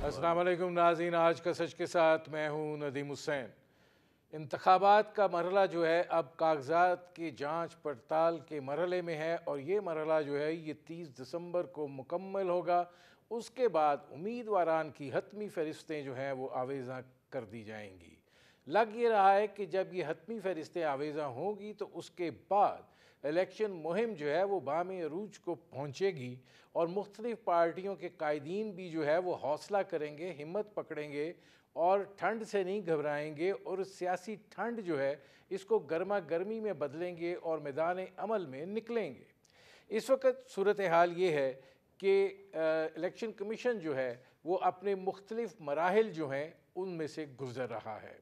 अस्सलाम वालेकुम नाज़रीन, आज का सच के साथ मैं हूँ नदीम हुसैन। इंतखाबात का मरहला जो है अब कागजात की जांच पड़ताल के मरहले में है और ये मरहला जो है ये 30 दिसंबर को मुकम्मल होगा। उसके बाद उम्मीदवारान की हतमी फ़हरिस्तें जो हैं वो आवेज़ा कर दी जाएंगी। लग ये रहा है कि जब ये हतमी फ़हरिस्तें आवेज़ा होंगी तो उसके बाद इलेक्शन मुहिम जो है वो बामे अरूज को पहुँचेगी और मुख्तलिफ़ पार्टियों के कायदीन भी जो है वो हौसला करेंगे, हिम्मत पकड़ेंगे और ठंड से नहीं घबराएंगे और सियासी ठंड जो है इसको गर्मा गर्मी में बदलेंगे और मैदान अमल में निकलेंगे। इस वक्त सूरत हाल ये है कि इलेक्शन कमीशन जो है वो अपने मुख्तलिफ़ मराहिल जो हैं उनमें से गुज़र रहा है।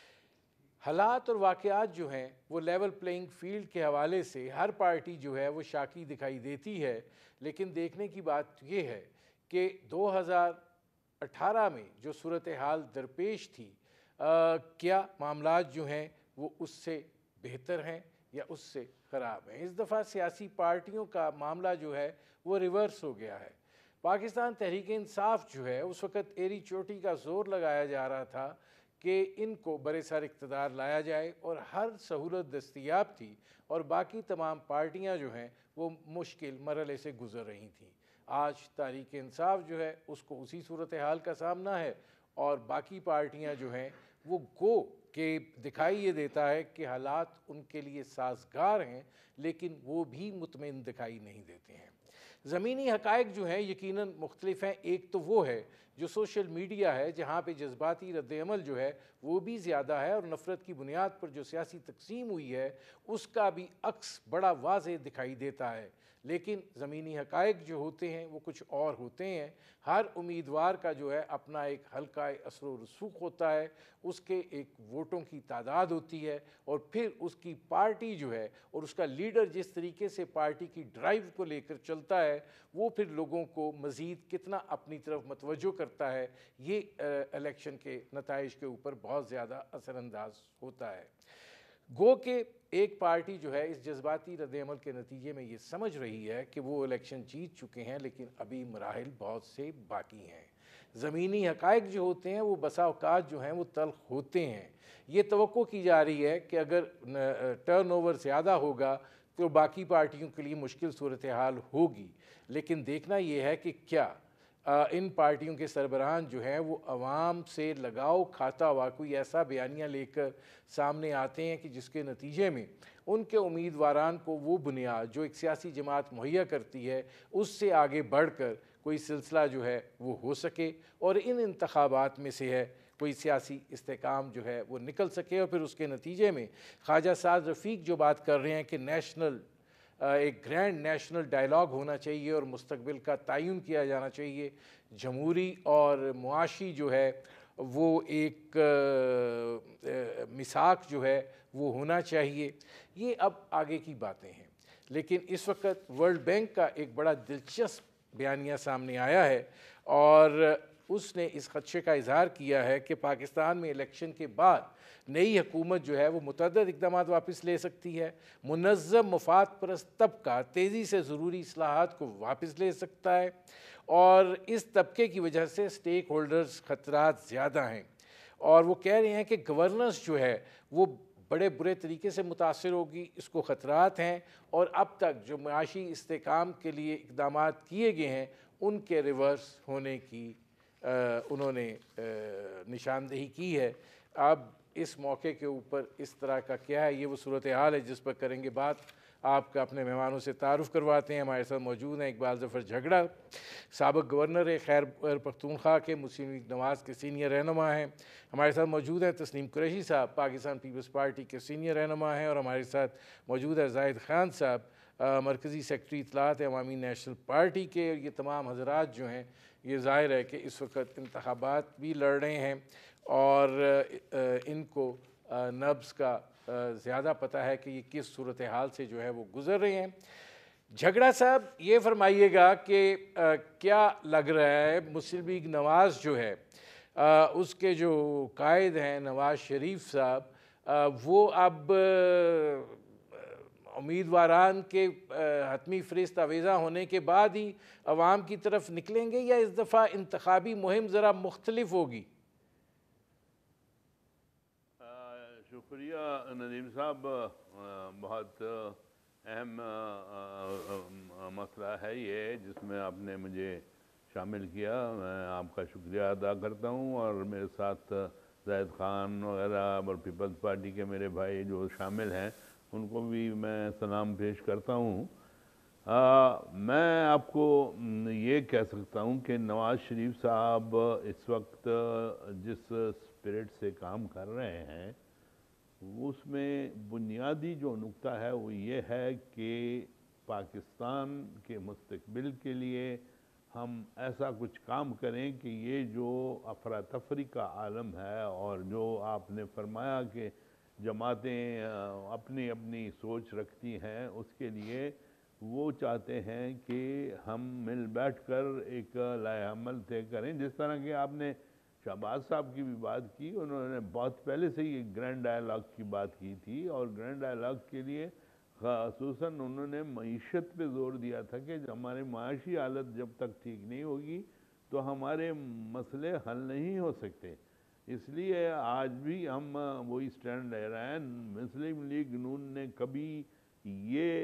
हालात और वाक़यात जो हैं वो लेवल प्लेइंग फील्ड के हवाले से हर पार्टी जो है वो शाकी दिखाई देती है, लेकिन देखने की बात ये है कि 2018 में जो सूरत हाल दरपेश थी क्या मामलात जो हैं वो उससे बेहतर हैं या उससे ख़राब हैं। इस दफ़ा सियासी पार्टियों का मामला जो है वो रिवर्स हो गया है। पाकिस्तान तहरीक इंसाफ जो है उस वक़्त एड़ी चोटी का ज़ोर लगाया जा रहा था कि इनको बरे सर इक़्तिदार लाया जाए और हर सहूलत दस्तयाब थी और बाकी तमाम पार्टियां जो हैं वो मुश्किल मरहले से गुज़र रही थीं। आज तहरीक इंसाफ जो है उसको उसी सूरत हाल का सामना है और बाकी पार्टियां जो हैं वो गो कि दिखाई ये देता है कि हालात उनके लिए साजगार हैं, लेकिन वो भी मुतमईन दिखाई नहीं देते हैं। ज़मीनी हक़ाइक़ जो हैं यकीनन मुख्तलिफ़ हैं। एक तो वो है जो सोशल मीडिया है, जहाँ पे जज्बाती रद्द-ए-अमल जो है वो भी ज़्यादा है और नफ़रत की बुनियाद पर जो सियासी तक़सीम हुई है उसका भी अक्स बड़ा वाज़ेह दिखाई देता है। लेकिन ज़मीनी हक़ाइक़ जो होते हैं वो कुछ और होते हैं। हर उम्मीदवार का जो है अपना एक हल्का असर व रसूख होता है, उसके एक वोटों की तादाद होती है और फिर उसकी पार्टी जो है और उसका लीडर जिस तरीके से पार्टी की ड्राइव को लेकर चलता है वो फिर लोगों को मज़ीद कितना अपनी तरफ मतवज्जो करता है, ये इलेक्शन के नताइज के ऊपर बहुत ज़्यादा असरअंदाज होता है। गो के एक पार्टी जो है इस जज्बाती रद्द-ए-अमल के नतीजे में ये समझ रही है कि वो इलेक्शन जीत चुके हैं, लेकिन अभी मराहिल बहुत से बाकी हैं। ज़मीनी हक़ाइक़ जो होते हैं वो बसा औक़ात जो हैं वो तल्ख़ होते हैं। ये तवक्को की जा रही है कि अगर टर्नओवर ज़्यादा होगा तो बाकी पार्टियों के लिए मुश्किल सूरत हाल होगी, लेकिन देखना ये है कि क्या इन पार्टियों के सरबराहान जो हैं वो अवाम से लगाव खाता हुआ कोई ऐसा बयानिया लेकर सामने आते हैं कि जिसके नतीजे में उनके उम्मीदवारान को वो बुनियाद जो एक सियासी जमात मुहैया करती है उससे आगे बढ़कर कोई सिलसिला जो है वो हो सके और इन इंतखाबात में से है कोई सियासी इस्तेकाम जो है वो निकल सके। और फिर उसके नतीजे में ख्वाजा साद रफ़ीक जो बात कर रहे हैं कि नेशनल एक ग्रैंड नेशनल डायलॉग होना चाहिए और मुस्तकबिल का तयन किया जाना चाहिए, जमहूरी और मुआशी जो है वो एक मिसाक जो है वो होना चाहिए। ये अब आगे की बातें हैं, लेकिन इस वक्त वर्ल्ड बैंक का एक बड़ा दिलचस्प बयानिया सामने आया है और उसने इस खदशे का इजहार किया है कि पाकिस्तान में इलेक्शन के बाद नई हुकूमत जो है वो मुतअद्दिद इक़दामात वापस ले सकती है। मुनज़्ज़म मुफाद परस्त तबका तेज़ी से ज़रूरी इस्लाहात को वापस ले सकता है और इस तबके की वजह से स्टेक होल्डर्स ख़तरात ज़्यादा हैं और वो कह रहे हैं कि गवर्नेंस जो है वो बड़े बुरे तरीके से मुतासर होगी, इसको ख़तरात हैं और अब तक जो माशी इस्तेकाम के लिए इक़दामात किए गए हैं उनके रिवर्स होने की उन्होंने निशानदेही की है। अब इस मौके के ऊपर इस तरह का क्या है, ये वो सूरत हाल है जिस पर करेंगे बात। आपका अपने मेहमानों से तारुफ़ करवाते हैं। हमारे साथ मौजूद हैं इकबाल ज़फ़र झगड़ा, साबिक़ गवर्नर खैबर पख्तूनख्वा के, मुस्लिम लीग नवाज़ के सीनियर रहनुमा हैं। हमारे साथ मौजूद हैं तस्नीम कुरैशी साहब, पाकिस्तान पीपल्स पार्टी के सीनियर रहनुमा हैं और हमारे साथ मौजूद है ज़ाहिद ख़ान साहब, मरकज़ी सेक्रेटरी इत्तलात अवामी नेशनल पार्टी के। ये तमाम हज़रात जो हैं ये ज़ाहिर है कि इस वक्त इंतखाबात भी लड़ रहे हैं और इनको नब्ज़ का ज़्यादा पता है कि ये किस सूरत हाल से जो है वो गुज़र रहे हैं। झगड़ा साहब ये फरमाइएगा कि क्या लग रहा है मुस्लिम लीग नवाज़ जो है उसके जो कायद हैं नवाज़ शरीफ साहब, वो अब امیدواران کے حتمی فہرست آویزاں ہونے کے بعد ہی عوام کی طرف نکلیں گے، یا اس دفعہ انتخابی مہم ذرا مختلف ہوگی؟ شکریہ ندیم صاحب، بہت اہم مسئلہ ہے یہ جس میں آپ نے مجھے شامل کیا. میں آپ کا شکریہ ادا کرتا ہوں، اور میرے ساتھ زاہد خان وغیرہ اور پیپلز پارٹی کے میرے بھائی جو شامل ہیں ان کو بھی میں سلام پیش کرتا ہوں. میں آپ کو یہ کہہ سکتا ہوں کہ نواز شریف صاحب اس وقت جس اسپرٹ سے کام کر رہے ہیں اس میں بنیادی جو نقطہ ہے وہ یہ ہے کہ پاکستان کے مستقبل کے لیے ہم ایسا کچھ کام کریں کہ یہ جو افراتفری کا عالم ہے، اور جو آپ نے فرمایا کہ جماعتیں اپنی اپنی سوچ رکھتی ہیں، اس کے لیے وہ چاہتے ہیں کہ ہم مل بیٹھ کر ایک لائحہ عمل طے کریں. جس طرح کہ آپ نے شہباز صاحب کی بھی بات کی، انہوں نے بہت پہلے سے ہی گرینڈ ڈائیلاگ کی بات کی تھی، اور گرینڈ ڈائیلاگ کے لیے خصوصاً انہوں نے معیشت پہ زور دیا تھا کہ ہماری معاشی حالت جب تک ٹھیک نہیں ہوگی تو ہمارے مسئلے حل نہیں ہو سکتے. اس لیے آج بھی ہم وہی سٹینڈ لے رہے ہیں. مسلم لیگ نون نے کبھی یہ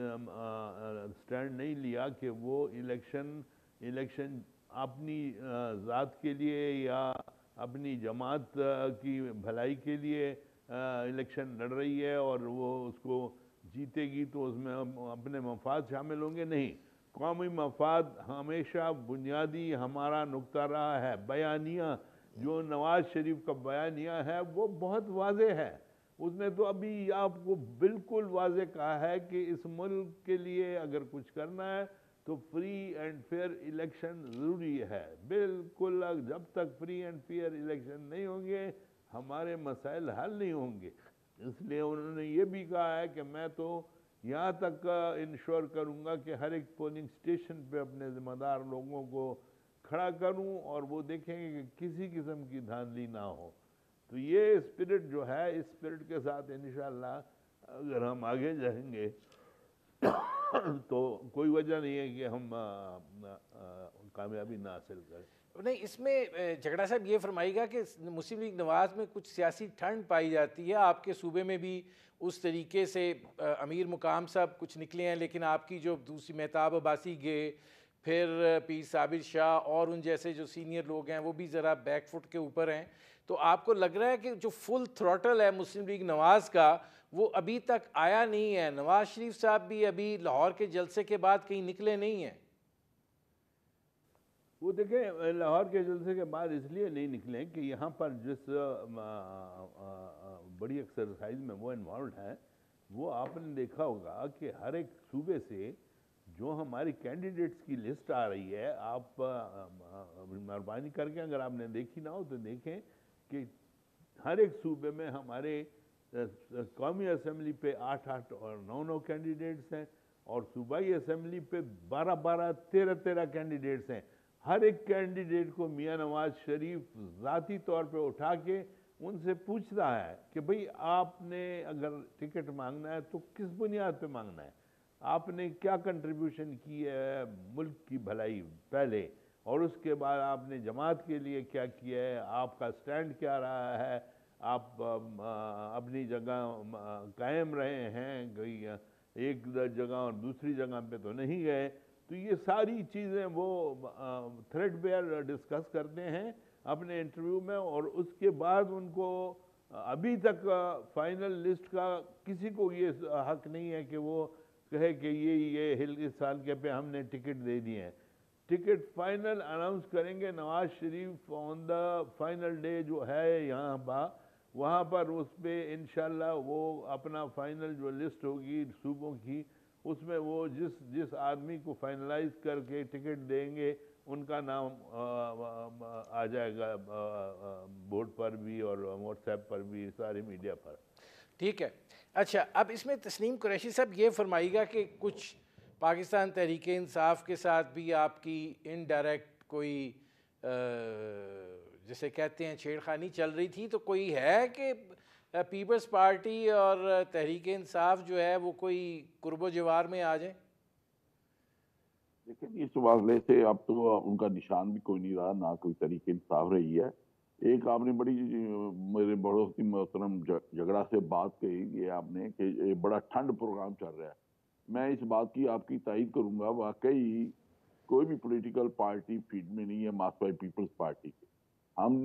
سٹینڈ نہیں لیا کہ وہ الیکشن اپنی ذات کے لیے یا اپنی جماعت کی بھلائی کے لیے الیکشن لڑ رہی ہے اور وہ اس کو جیتے گی تو اس میں اپنے مفاد شامل ہوں گے. نہیں، قومی مفاد ہمیشہ بنیادی ہمارا نقطہ رہا ہے. بیانیہ جو نواز شریف کا بیانیہ ہے وہ بہت واضح ہے. اس نے تو ابھی آپ کو بالکل واضح کہا ہے کہ اس ملک کے لیے اگر کچھ کرنا ہے تو فری اینڈ فیئر الیکشن ضروری ہے. بالکل، جب تک فری اینڈ فیئر الیکشن نہیں ہوں گے ہمارے مسائل حل نہیں ہوں گے. اس لیے انہوں نے یہ بھی کہا ہے کہ میں تو یہاں تک انشور کروں گا کہ ہر ایک پولنگ سٹیشن پہ اپنے ذمہ دار لوگوں کو کھڑا کروں اور وہ دیکھیں گے کہ کسی قسم کی دھاندلی نہ ہو. تو یہ اسپرٹ جو ہے، اس اسپرٹ کے ساتھ انشاءاللہ اگر ہم آگے جائیں گے تو کوئی وجہ نہیں ہے کہ ہم کامیابی نہ حاصل کریں. نہیں، اس میں جھگڑا صاحب یہ فرمائے گا کہ مسلم لیگ نواز میں کچھ سیاسی ٹھنڈ پائی جاتی ہے. آپ کے صوبے میں بھی اس طریقے سے امیر مقام صاحب کچھ نکلے ہیں، لیکن آپ کی جو دوسری مہتاب عباسی گئے، پھر پیر صابر شاہ اور ان جیسے جو سینئر لوگ ہیں وہ بھی ذرا بیک فٹ کے اوپر ہیں. تو آپ کو لگ رہا ہے کہ جو فل تھروٹل ہے مسلم لیگ نواز کا وہ ابھی تک آیا نہیں ہے؟ نواز شریف صاحب بھی ابھی لاہور کے جلسے کے بعد کہیں نکلے نہیں ہیں. وہ دیکھیں، لاہور کے جلسے کے بعد اس لیے نہیں نکلے کہ یہاں پر جس بڑی ایکسرسائز میں وہ انوالوڈ ہیں، وہ آپ نے دیکھا ہوگا کہ ہر ایک صوبے سے جو ہماری کینڈیڈیٹس کی لسٹ آ رہی ہے، آپ مہربانی کر کے اگر آپ نے دیکھی نہ ہو تو دیکھیں کہ ہر ایک صوبے میں ہمارے قومی اسمبلی پہ 8 اور 9 کینڈیڈیٹس ہیں، اور صوبائی اسمبلی پہ 12 13 کینڈیڈیٹس ہیں. ہر ایک کینڈیڈیٹ کو میاں نواز شریف ذاتی طور پہ اٹھا کے ان سے پوچھتا ہے کہ بھئی آپ نے اگر ٹکٹ مانگنا ہے تو کس بنیاد پہ مانگنا ہے، آپ نے کیا کنٹریبیوشن کی ہے ملک کی بھلائی پہلے، اور اس کے بعد آپ نے جماعت کے لیے کیا کیا ہے، آپ کا سٹینڈ کیا رہا ہے، آپ اپنی جگہ قائم رہے ہیں، ایک جگہ اور دوسری جگہ پہ تو نہیں گئے. تو یہ ساری چیزیں وہ تھریڈ بیئر ڈسکس کرتے ہیں اپنے انٹرویو میں، اور اس کے بعد ان کو ابھی تک فائنل لسٹ کا کسی کو یہ حق نہیں ہے کہ وہ کہے کہ یہ اس سال کے پہ ہم نے ٹکٹ دے دی ہیں. ٹکٹ فائنل اناؤنس کریں گے نواز شریف آن دا فائنل ڈے جو ہے یہاں پر، وہاں پر اس پہ انشاءاللہ وہ اپنا فائنل جو لسٹ ہوگی صوبوں کی، اس میں وہ جس آدمی کو فائنلائز کر کے ٹکٹ دیں گے ان کا نام آ جائے گا بورڈ پر بھی اور واٹس ایپ پر بھی، ساری میڈیا پر. ٹھیک ہے. اچھا، اب اس میں تسنیم قریشی صاحب یہ فرمائیے گا کہ کچھ پاکستان تحریک انصاف کے ساتھ بھی آپ کی انڈائریکٹ کوئی جسے کہتے ہیں چھیڑ خانی چل رہی تھی، تو کوئی ہے کہ پیپلز پارٹی اور تحریک انصاف جو ہے وہ کوئی قرب و جوار میں آ جائیں؟ لیکن اس معاملے سے اب تو ان کا نشان بھی کوئی نہیں رہا، نہ کوئی تحریک انصاف رہی ہے۔ ایک آپ نے بڑی میرے بڑوس کی محترم جھگڑا سے بات کہی، یہ آپ نے کہ یہ بڑا ٹھنڈ پروگرام چل رہا ہے، میں اس بات کی آپ کی تائید کروں گا۔ واقعی کوئی بھی پولیٹیکل پارٹی فیلڈ میں نہیں ہے ماسوائے پیپلز پارٹی کے۔ ہم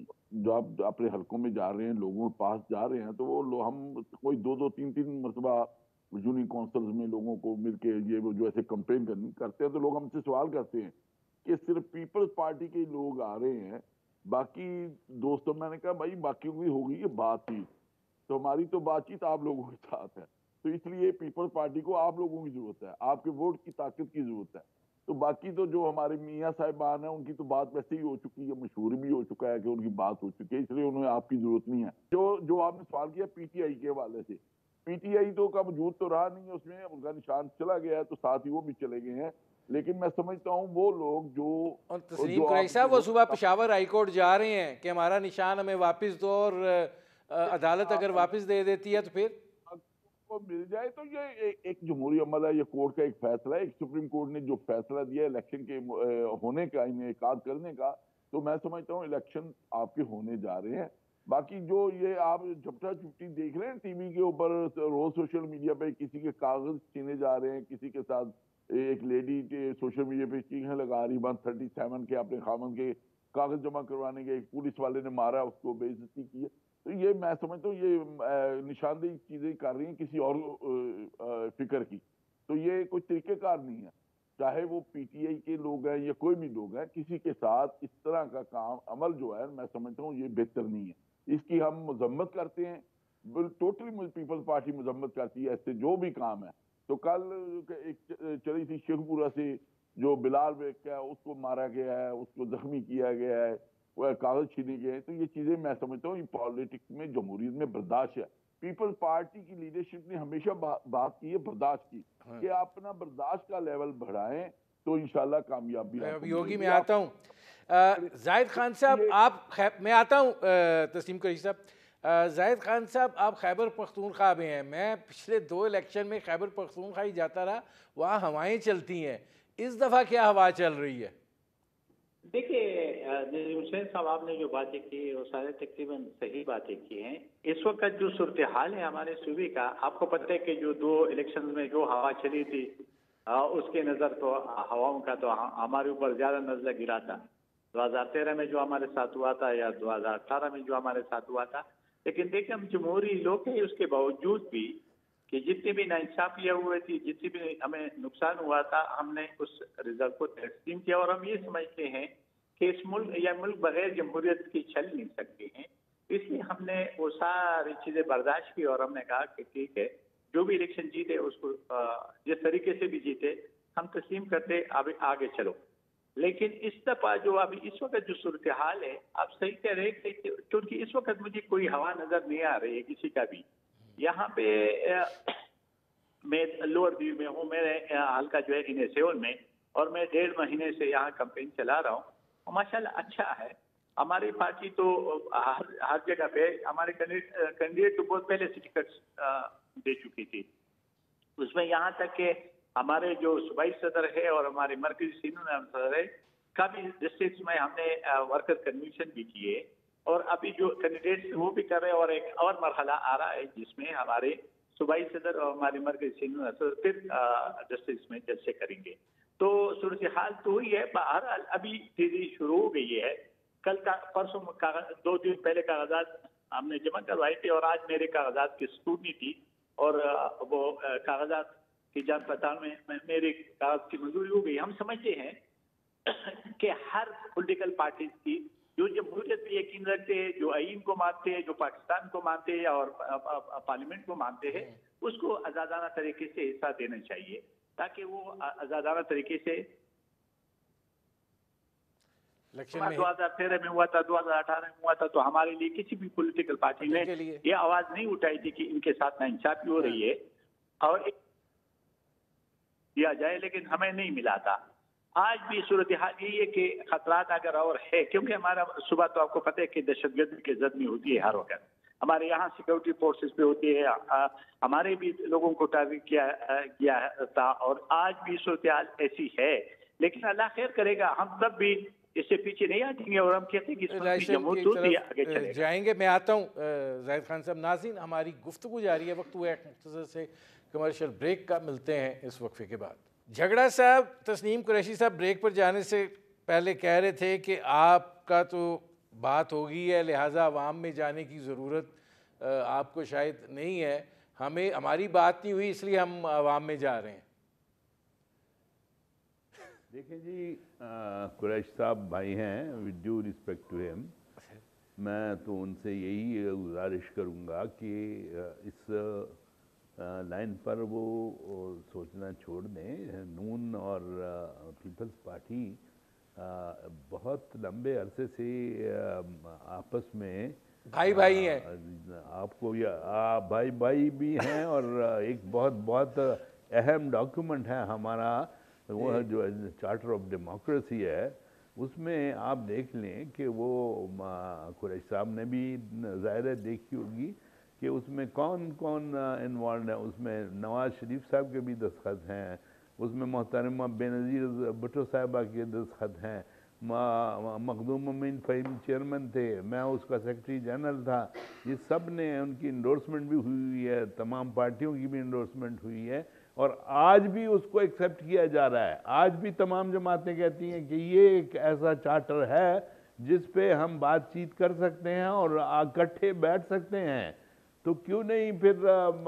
جب اپنے حلقوں میں جا رہے ہیں، لوگوں کے پاس جا رہے ہیں، تو وہ ہم کوئی دو تین مرتبہ یونین کونسلز میں لوگوں کو مل کے یہ وہ جو ایسے کمپین کرتے ہیں، تو لوگ ہم سے سوال کرتے ہیں کہ صرف پیپلز پارٹی کے لوگ آ رہے ہیں، باقی دوستوں، میں نے کہا بھائی باقیوں کی ہوگی یہ بات چیت، تو ہماری تو بات چیت آپ لوگوں کے ساتھ ہے، تو اس لیے پیپلز پارٹی کو آپ لوگوں کی ضرورت ہے، آپ کے ووٹ کی طاقت کی ضرورت ہے۔ تو باقی تو جو ہمارے میاں صاحبان ہیں ان کی تو بات ویسے ہی ہو چکی ہے، مشہور بھی ہو چکا ہے کہ ان کی بات ہو چکی ہے، اس لیے انہیں آپ کی ضرورت نہیں ہے۔ جو آپ نے سوال کیا پی ٹی آئی کے حوالے سے، پی ٹی آئی تو کا وجود تو رہا نہیں ہے، اس میں ان کا نشان چلا گیا ہے، تو ساتھ ہی وہ بھی چلے گئے ہیں، لیکن میں سمجھتا ہوں وہ لوگ اور تسلیم جو قریشی آپ صاحب وہ صبح پشاور ہائی کورٹ جا رہے ہیں کہ ہمارا نشان ہمیں واپس دو، اور عدالت اگر واپس دے دیتی ہے تو پھر کو مل جائے، تو یہ ایک جمہوری عمل ہے، یہ کورٹ کا ایک فیصلہ ہے، ایک سپریم کورٹ نے جو فیصلہ دیا ہے الیکشن کے ہونے کا، انعقاد کرنے کا، تو میں سمجھتا ہوں الیکشن آپ کے ہونے جا رہے ہیں۔ باقی جو یہ آپ جھپٹا چپٹی دیکھ رہے ہیں ٹی وی کے اوپر، روز سوشل میڈیا پہ کسی کے کاغذ چھینے جا رہے ہیں، کسی کے ساتھ ایک لیڈی سوشل میڈیا پہ چیخیں لگا رہی 137 کے اپنے خامن کے کاغذ جمع کروانے کے، ایک پولیس والے نے مارا اس کو، بے عزتی کی ہے، تو یہ میں سمجھتا ہوں یہ نشاندہی چیزیں کر رہی ہیں کسی اور فکر کی، تو یہ کوئی طریقہ کار نہیں ہے، چاہے وہ پی ٹی آئی کے لوگ ہیں یا کوئی بھی لوگ ہیں، کسی کے ساتھ اس طرح کا کام عمل جو ہے میں سمجھتا ہوں یہ بہتر نہیں ہے، اس کی ہم مذمت کرتے ہیں، ٹوٹلی پیپلز پارٹی مذمت کرتی ہے ایسے جو بھی کام ہے۔ تو کل ایک چلی تھی شیخ پورہ سے جو بلال بیگ کا اس کو مارا گیا ہے، اس کو زخمی کیا گیا ہے، وہ کاغذ چھینے گئے ہیں، تو یہ چیزیں میں سمجھتا ہوں یہ پالیٹکس میں جمہوریت میں برداشت ہے۔ پیپلز پارٹی کی لیڈرشپ نے ہمیشہ بات کی ہے برداشت کی، کہ آپ اپنا برداشت کا لیول بڑھائیں تو انشاءاللہ کامیابی آپ کو یوگی ملے میں گی۔ آتا ہوں زاہد خان صاحب، میں آتا ہوں تسلیم قریشی صاحب، زاہد خان صاحب آپ خیبر پختونخوا میں ہیں، میں پچھلے 2 الیکشن میں خیبر پختونخوا ہی جاتا رہا، وہاں ہوائیں چلتی ہیں، اس دفعہ کیا ہوا چل رہی ہے؟ دیکھیے حسین صاحب، آپ نے جو باتیں کی وہ سارے تقریباً صحیح باتیں کی ہیں۔ اس وقت جو صورتحال ہے ہمارے صوبے کا، آپ کو پتہ ہے کہ جو 2 الیکشن میں جو ہوا چلی تھی، اس کے نظر تو ہواؤں کا تو ہمارے اوپر زیادہ نزلہ گرا تھا، 2013 میں جو ہمارے ساتھ ہوا تھا یا 2018 میں جو ہمارے ساتھ ہوا تھا، لیکن دیکھیں ہم جمہوری لوگ ہیں، اس کے باوجود بھی کہ جتنی بھی ناانصافیاں ہوئی تھی، جتنی بھی ہمیں نقصان ہوا تھا، ہم نے اس رزلٹ کو تسلیم کیا، اور ہم یہ سمجھتے ہیں کہ اس ملک یا ملک بغیر جمہوریت کی چل نہیں سکتے ہیں، اس لیے ہم نے وہ ساری چیزیں برداشت کی، اور ہم نے کہا کہ ٹھیک ہے جو بھی الیکشن جیتے اس کو جس طریقے سے بھی جیتے ہم تسلیم کرتے، اب آگے چلو۔ لیکن اس دفعہ جو ابھی اس وقت جو صورتحال ہے، آپ صحیح کہہ رہے ہیں کہ کیونکہ اس وقت مجھے کوئی ہوا نظر نہیں آ رہی ہے کسی کا بھی، یہاں پہ میں لوور ویو میں ہوں، میرے حلقہ جو ہے انیسیون میں، اور میں 1.5 مہینے سے یہاں کمپین چلا رہا ہوں، اور ماشاءاللہ اچھا ہے۔ ہماری پارٹی تو ہر جگہ پہ، ہمارے کینڈیڈیٹ تو بہت پہلے سے ٹکٹ دے چکی تھی، اس میں یہاں تک کہ ہمارے جو صوبائی صدر ہے اور ہمارے مرکزی سینئر صدر ہے کافی ڈسٹرکٹس میں ہم نے ورکر کنونشن بھی کیے، اور ابھی جو کینڈیڈیٹس وہ بھی کر رہے ہیں، اور ایک اور مرحلہ آ رہا ہے جس میں ہمارے صوبائی صدر اور ہمارے مرکزی سینئر صدر پھر ڈسٹرکٹس میں جلسے کریں گے۔ تو صورتحال تو ہوئی ہے، بہرحال ابھی تیزی شروع ہو گئی ہے۔ کل کا پرسوں 2 دن پہلے کاغذات ہم نے جمع کروائے تھے، اور آج میرے کاغذات کی اسکروٹنی تھی، اور وہ کاغذات کی جانچ پڑتال میں میرے کاغذ کی منظوری ہو گئی۔ ہم سمجھتے ہیں کہ ہر پولیٹیکل پارٹیز کی جو جمہوریت پہ یقین رکھتے ہیں، جو آئین کو مانتے ہیں، جو پاکستان کو مانتے ہیں اور پارلیمنٹ کو مانتے ہیں، اس کو آزادانہ طریقے سے حصہ دینا چاہیے، تاکہ وہ آزادانہ طریقے سے 2013 میں ہوا تھا، 2018 میں ہوا تھا، تو ہمارے لیے کسی بھی پولیٹیکل پارٹی نے یہ آواز نہیں اٹھائی تھی کہ ان کے ساتھ ناانصافی ہو رہی ہے اور دیا جائے، لیکن ہمیں نہیں ملا تھا۔ آج بھی صورتحال یہی ہے کہ خطرات اگر اور ہے، کیونکہ ہمارا صبح تو آپ کو پتہ ہے کہ دہشت گردی کی زد میں ہوتی ہے ہر وقت، हमारे यहाँ सिक्योरिटी फोर्सेस भी होती है, हमारे भी लोगों को टारगेट किया गया था और आज भी सूरत हाल ऐसी है। लेकिन अल्लाह खैर करेगा, हम सब भी इससे पीछे नहीं हटेंगे और हम कहते हैं कि इस वक्त जमहूर दूसरी आगे चलेगा। जाएंगे। मैं आता हूँ जाहिद खान साहब। नाज़रीन, हमारी गुफ्तगू जारी है, वक्त हुआ एक मुख्तसर से कमर्शियल ब्रेक का, मिलते हैं इस वक्फे के बाद। झगड़ा साहब, तस्नीम कुरैशी साहब ब्रेक पर जाने से पहले कह रहे थे कि आपका तो बात होगी है, लिहाजा अवाम में जाने की ज़रूरत आपको शायद नहीं है, हमारी बात नहीं हुई इसलिए हम अवाम में जा रहे हैं। देखें जी, कुरैश साहब भाई हैं, with due respect to him, मैं तो उनसे यही गुजारिश करूंगा कि इस लाइन पर वो सोचना छोड़ दें। नून और पीपल्स पार्टी बहुत लंबे अरसे से आपस में भाई भाई हैं, आपको या भाई भाई भी हैं, और एक बहुत अहम डॉक्यूमेंट है हमारा, वो है जो चार्टर ऑफ डेमोक्रेसी है, उसमें आप देख लें कि वो कुरैश साहब ने भी ज़ाहिर है देखी होगी कि उसमें कौन कौन इन्वॉल्व है। उसमें नवाज शरीफ साहब के भी दस्तखत हैं, उसमें मोहतरमा बेनज़ीर भुट्टो साहिबा के दस्तखत हैं, मखदूम अमीन फ़हीम चेयरमैन थे, मैं उसका सेक्रेटरी जनरल था, ये सब ने उनकी इंडोर्समेंट भी हुई है, तमाम पार्टियों की भी इंडोर्समेंट हुई है, और आज भी उसको एक्सेप्ट किया जा रहा है। आज भी तमाम जमातें कहती हैं कि ये एक ऐसा चार्टर है जिस पे हम बातचीत कर सकते हैं और इकट्ठे बैठ सकते हैं। तो क्यों नहीं फिर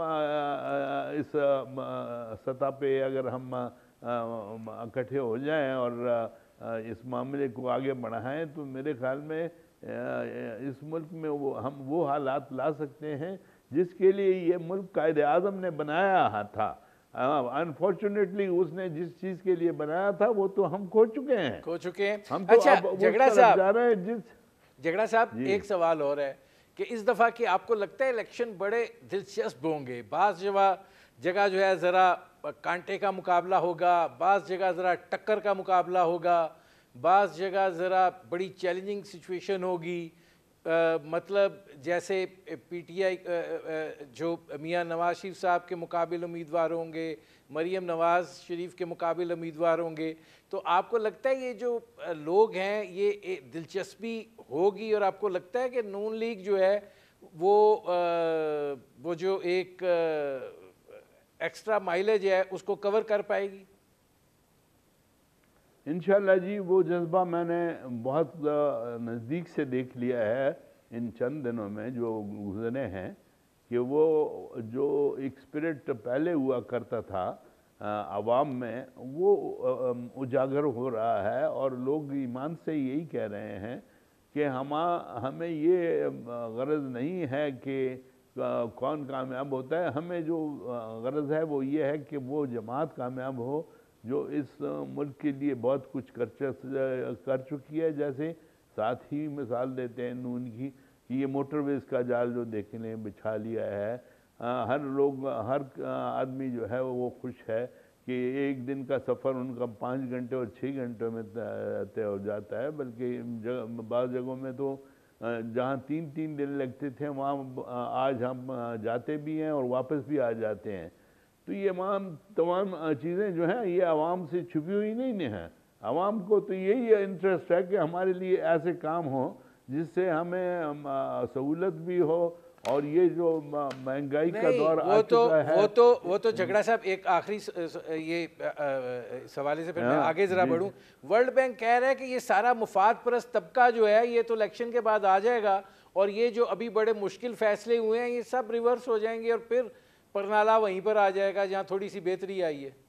इस सतह पे अगर हम इकट्ठे हो जाएं और इस मामले को आगे बढ़ाएं, तो मेरे ख्याल में इस मुल्क में हम वो हालात ला सकते हैं जिसके लिए ये मुल्क कायदे आज़म ने बनाया था। अनफॉर्चुनेटली उसने जिस चीज़ के लिए बनाया था वो तो हम खो चुके हैं। हम तो अच्छा, अब झगड़ा साहब जा रहे हैं। झगड़ा साहब, एक सवाल और है कि इस दफ़ा कि आपको लगता है इलेक्शन बड़े दिलचस्प होंगे? बाज़ जगह जो है ज़रा कांटे का मुकाबला होगा, बाज़ जगह ज़रा टक्कर का मुकाबला होगा, बाज़ जगह ज़रा बड़ी चैलेंजिंग सिचुएशन होगी। मतलब जैसे पीटीआई जो मियां नवाज शरीफ साहब के मुकाबिल उम्मीदवार होंगे, मरीम नवाज शरीफ के मुकाबिल उम्मीदवार होंगे, तो आपको लगता है ये जो लोग हैं ये दिलचस्पी होगी, और आपको लगता है कि नून लीग जो है वो जो एक एक्स्ट्रा माइलेज है उसको कवर कर पाएगी? इंशाअल्लाह जी, वो जज्बा मैंने बहुत नज़दीक से देख लिया है इन चंद दिनों में जो गुजरे हैं, कि वो जो एक स्पिरिट पहले हुआ करता था आवाम में, वो उजागर हो रहा है, और लोग ईमान से यही कह रहे हैं कि हमें ये गरज नहीं है कि कौन कामयाब होता है, हमें जो गरज है वो ये है कि वो जमात कामयाब हो जो इस मुल्क के लिए बहुत कुछ कर चुकी है। जैसे साथ ही मिसाल देते हैं नून की कि ये मोटरवेज़ का जाल जो देखने बिछा लिया है, हर आदमी जो है वो खुश है कि एक दिन का सफ़र उनका 5 घंटे और 6 घंटों में तय हो जाता है, बल्कि बाज़ जगहों में तो जहाँ 3-3 दिन लगते थे वहाँ आज हम जाते भी हैं और वापस भी आ जाते हैं। तो ये तमाम चीज़ें जो हैं ये आवाम से छुपी हुई नहीं है। आवाम को तो यही इंटरेस्ट है कि हमारे लिए ऐसे काम हो जिससे हमें सहूलत भी हो, और ये जो महंगाई का दौर आ चुका है वो तो झगड़ा साहब, एक आखिरी ये सवाल से फिर मैं आगे ज़रा बढ़ूँ। वर्ल्ड बैंक कह रहा है कि ये सारा मुफाद परस्त तबका जो है ये तो इलेक्शन के बाद आ जाएगा, और ये जो अभी बड़े मुश्किल फैसले हुए हैं ये सब रिवर्स हो जाएंगे, और फिर परनाला वहीं पर आ जाएगा जहाँ थोड़ी सी बेहतरी आई है।